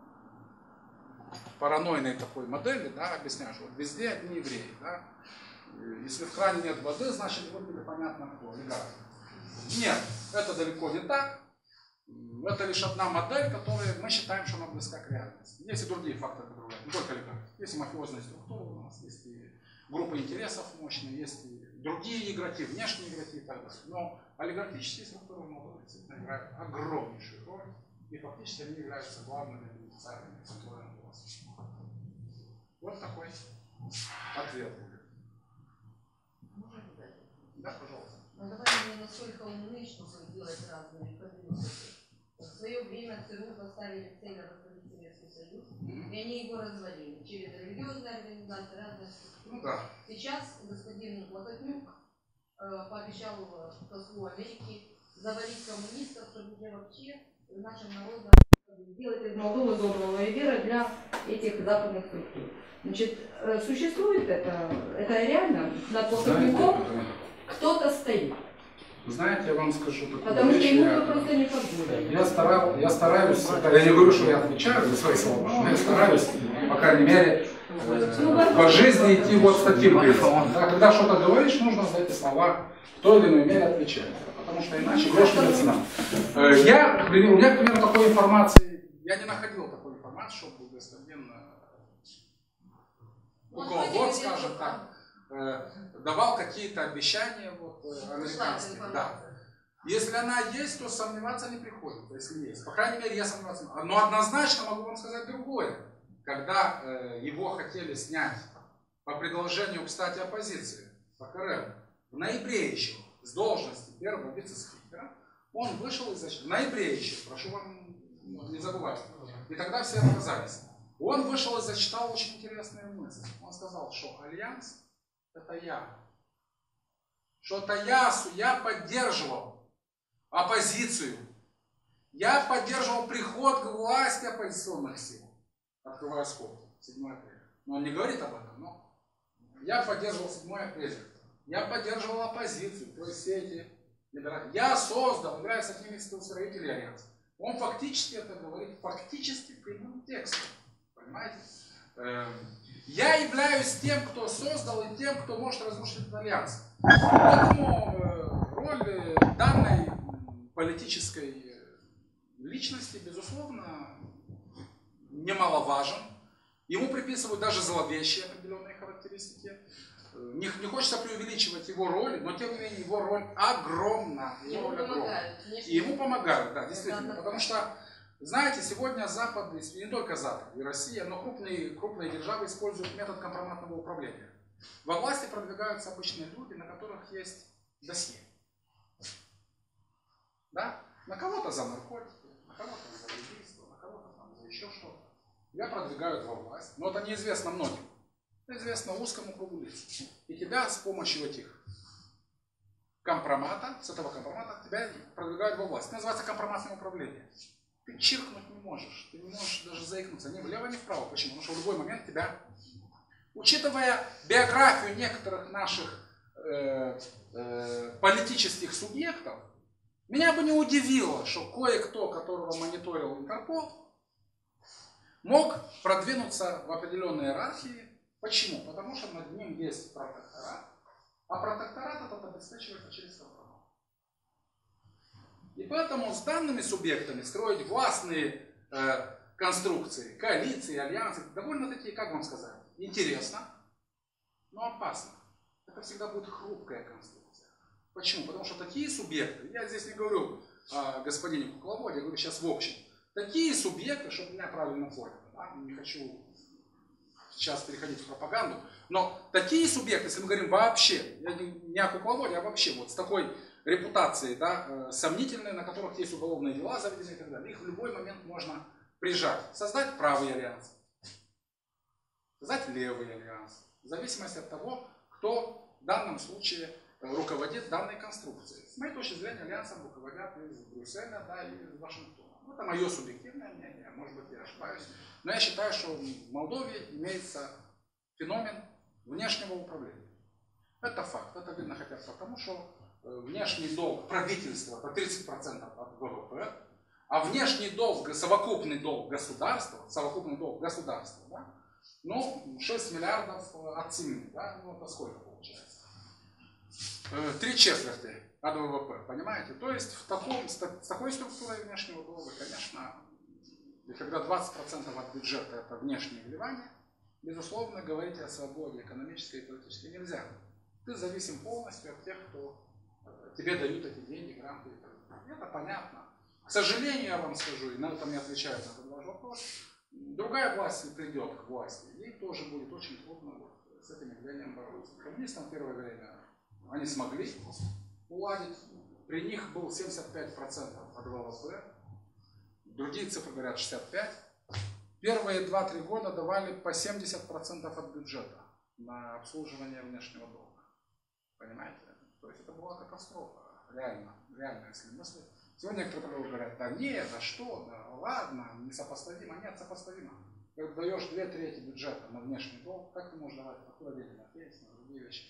паранойной такой модели, да, объясняю, что вот везде одни евреи, да. Если в кране нет воды, значит вот непонятно кто, олигархи. Нет, это далеко не так. Это лишь одна модель, которую мы считаем, что она близка к реальности. Есть и другие факторы, которые не только олигархи. Есть и мафиозные структуры у нас, есть и группы интересов мощные, есть и другие игроки, внешние игроки и так далее. Но олигархические структуры в Молдове действительно играют огромнейшую роль, и фактически они являются главными бенефициарами контрольной власти. Вот такой ответ. Да, пожалуйста. Но давай не настолько умны, чтобы делать разные продукты. В свое время ЦРУ поставили цель развалить Советский Союз, mm-hmm. и они его развалили через религиозные организации, разные структуры. Ну, да. Сейчас господин Плохотнюк э, пообещал послу Америки завалить коммунистов, чтобы уже вообще нашим народом сделать из Молдовы доброго вера для этих западных структур. Значит, э, существует это, это реально, над Плохотнюком кто-то стоит. Знаете, я вам скажу такую Потому вещь, что ему я, просто не позволили. Я, старал, я стараюсь, я не говорю, что я отвечаю за свои слова, но я стараюсь, по крайней мере, э, по жизни идти вот с таким принципом. Да, когда что-то говоришь, нужно за эти слова в той или иной мере отвечать, потому что иначе грош не цена. Э, я, у меня, к примеру, такой информации, я не находил такой информации, чтобы господин руковод, скажем так, давал какие-то обещания вот, американские. Да. Если она есть, то сомневаться не приходится, если есть. По крайней мере, я сомневаться не. Но однозначно могу вам сказать другое. Когда э, его хотели снять по предложению, кстати, оппозиции, по КРМ, в ноябре еще, с должности первого вице-спикера, он вышел из защиты. В ноябре еще, прошу вам не забывать. И тогда все отказались. Он вышел и зачитал очень интересные мысли. Он сказал, что альянс это я. Что-то я, я поддерживал оппозицию. Я поддерживал приход к власти оппозиционных сил. Открываю скобки. седьмое апреля. Но он не говорит об этом, но я поддерживал седьмое апреля. Я поддерживал оппозицию. То есть все эти либерали. Я создал, являюсь одним из устроителей альянса. Он фактически это говорит, фактически прямым текстом. Понимаете? Я являюсь тем, кто создал, и тем, кто может разрушить этот альянс. Поэтому роль данной политической личности, безусловно, немаловажен. Ему приписывают даже зловещие определенные характеристики. Не, не хочется преувеличивать его роль, но тем не менее его роль огромна. Его ему роль помогают. огромна. И ему помогают, да, действительно. Потому что знаете, сегодня Запад, не только Запад, и Россия, но крупные, крупные державы используют метод компроматного управления. Во власти продвигаются обычные люди, на которых есть досье. Да? На кого-то за наркотики, на кого-то за убийство, на кого-то там за еще что-то. Тебя продвигают во власть, но это неизвестно многим. Это известно узкому кругу лиц. И тебя с помощью этих компромата, с этого компромата, тебя продвигают во власть. Это называется компроматное управление. Ты чиркнуть не можешь, ты не можешь даже заикнуться ни влево, ни вправо. Почему? Потому что в любой момент тебя, учитывая биографию некоторых наших э, э, политических субъектов, меня бы не удивило, что кое-кто, которого мониторил Интерпол, мог продвинуться в определенной иерархии. Почему? Потому что над ним есть протекторат, а протекторат этот обеспечивается через компромат. И поэтому с данными субъектами строить властные э, конструкции, коалиции, альянсы, довольно такие, как вам сказать, интересно, но опасно. Это всегда будет хрупкая конструкция. Почему? Потому что такие субъекты, я здесь не говорю о господине кукловоде, я говорю сейчас в общем, такие субъекты, чтобы меня правильно поняли, да, не хочу сейчас переходить в пропаганду, но такие субъекты, если мы говорим вообще, я не, не о кукловоде, а вообще вот с такой репутацией, да, сомнительной, на которых есть уголовные дела заведены и так далее, их в любой момент можно прижать, создать правый альянс, создать левый альянс, в зависимости от того, кто в данном случае руководит данной конструкцией. С моей точки зрения, альянсом руководят из Брюсселя, да, и из Вашингтона. Ну, это мое субъективное мнение, может быть, я ошибаюсь. Но я считаю, что в Молдове имеется феномен внешнего управления. Это факт. Это видно хотя бы потому, что внешний долг правительства это тридцать процентов от ВВП, а внешний долг, совокупный долг государства, совокупный долг государства, да, ну, шесть миллиардов от семи, да, ну, это сколько получается? Три четверти от ВВП, понимаете? То есть в таком, с такой структурой внешнего долга, конечно, и когда двадцать процентов от бюджета это внешние вливания, безусловно, говорить о свободе экономической и политической нельзя. Ты зависим полностью от тех, кто тебе дают эти деньги, гранты и так далее. Это понятно. К сожалению, я вам скажу, и на этом я отвечаю на этот ваш вопрос, другая власть, если придет к власти, ей тоже будет очень трудно вот с этим явлением бороться. Коммунистам в первое время они смогли уладить, при них был семьдесят пять процентов от ВВП, другие цифры говорят шестьдесят пять процентов. Первые два-три года давали по семьдесят процентов от бюджета на обслуживание внешнего долга. Понимаете? То есть это была катастрофа, реально, реально, если мыслить. Сегодня некоторые говорят, да нет, да что, да ладно, несопоставимо. Нет, сопоставимо. Когда даешь две трети бюджета на внешний долг, как ты можешь давать такую отдельную ответственность на другие вещи?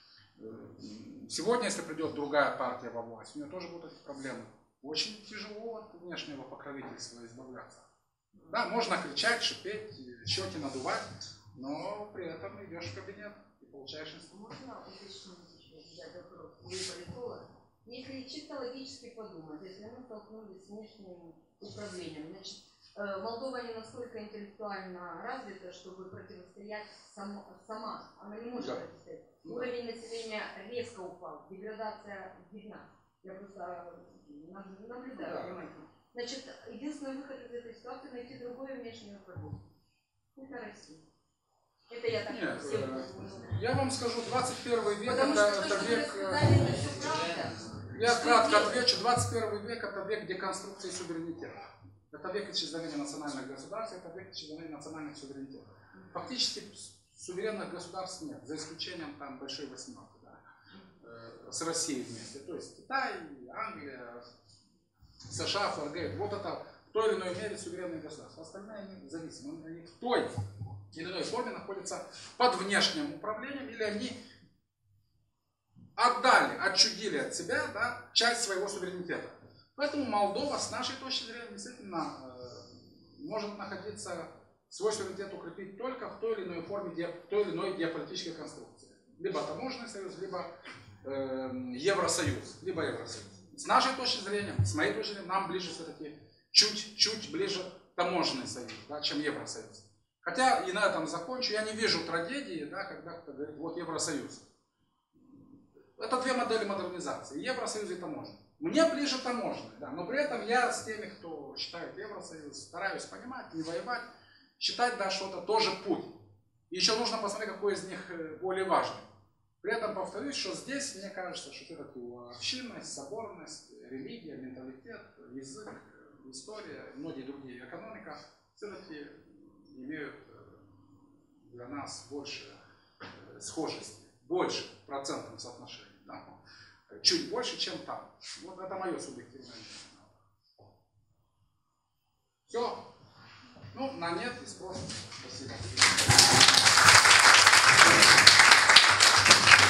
Сегодня, если придет другая партия во власть, у нее тоже будут эти проблемы. Очень тяжело от внешнего покровительства избавляться. Да, можно кричать, шипеть, щеки надувать, но при этом идешь в кабинет и получаешь инструмент. Можно уточнить задать вопрос? Вы политолог. Если чисто логически подумать, если мы столкнулись с внешним управлением, значит, Молдова не настолько интеллектуально развита, чтобы противостоять сама, сама. Она не может Да. противостоять. Уровень населения резко упал, деградация видна. Я просто наблюдаю, Да. понимаете. Значит, единственный выход из этой ситуации — найти другое внешнее управление. Это Россия. Это я так Нет, всем э, думаю. я вам скажу, двадцать первый век Потому это, что это то, что век... вы сказали, это все правда. Я Что кратко делать? отвечу. двадцать первый век это век деконструкции суверенитета. Это век исчезновения национальных государств, это век исчезновения национальных суверенитетов. Фактически суверенных государств нет, за исключением там большой восьмерки, да, э, с Россией вместе. То есть Китай, Англия, США, ФРГ. Вот это в той или иной мере суверенные государства. Остальные они зависимы. Они в той или иной форме находятся под внешним управлением, или они отдали, отчудили от себя, да, часть своего суверенитета. Поэтому Молдова, с нашей точки зрения, действительно э, может находиться, свой суверенитет укрепить только в той или иной форме, в той или иной геополитической конструкции. Либо таможенный союз, либо э, Евросоюз, либо Евросоюз. С нашей точки зрения, с моей точки зрения, нам ближе все-таки чуть-чуть ближе таможенный союз, да, чем Евросоюз. Хотя и на этом закончу, я не вижу трагедии, да, когда кто-то говорит, вот Евросоюз. Это две модели модернизации, Евросоюз и таможня. Мне ближе таможня, да, но при этом я с теми, кто считает Евросоюз, стараюсь понимать, не воевать, считать, да, что это тоже путь. И еще нужно посмотреть, какой из них более важный. При этом повторюсь, что здесь, мне кажется, что все-таки общинность, соборность, религия, менталитет, язык, история, многие другие, экономика, все-таки имеют для нас больше схожести, больше в процентном соотношении. Да? Чуть больше, чем там. Вот это мое субъективное мнение. Все. Ну, на нет и спрос. Спасибо.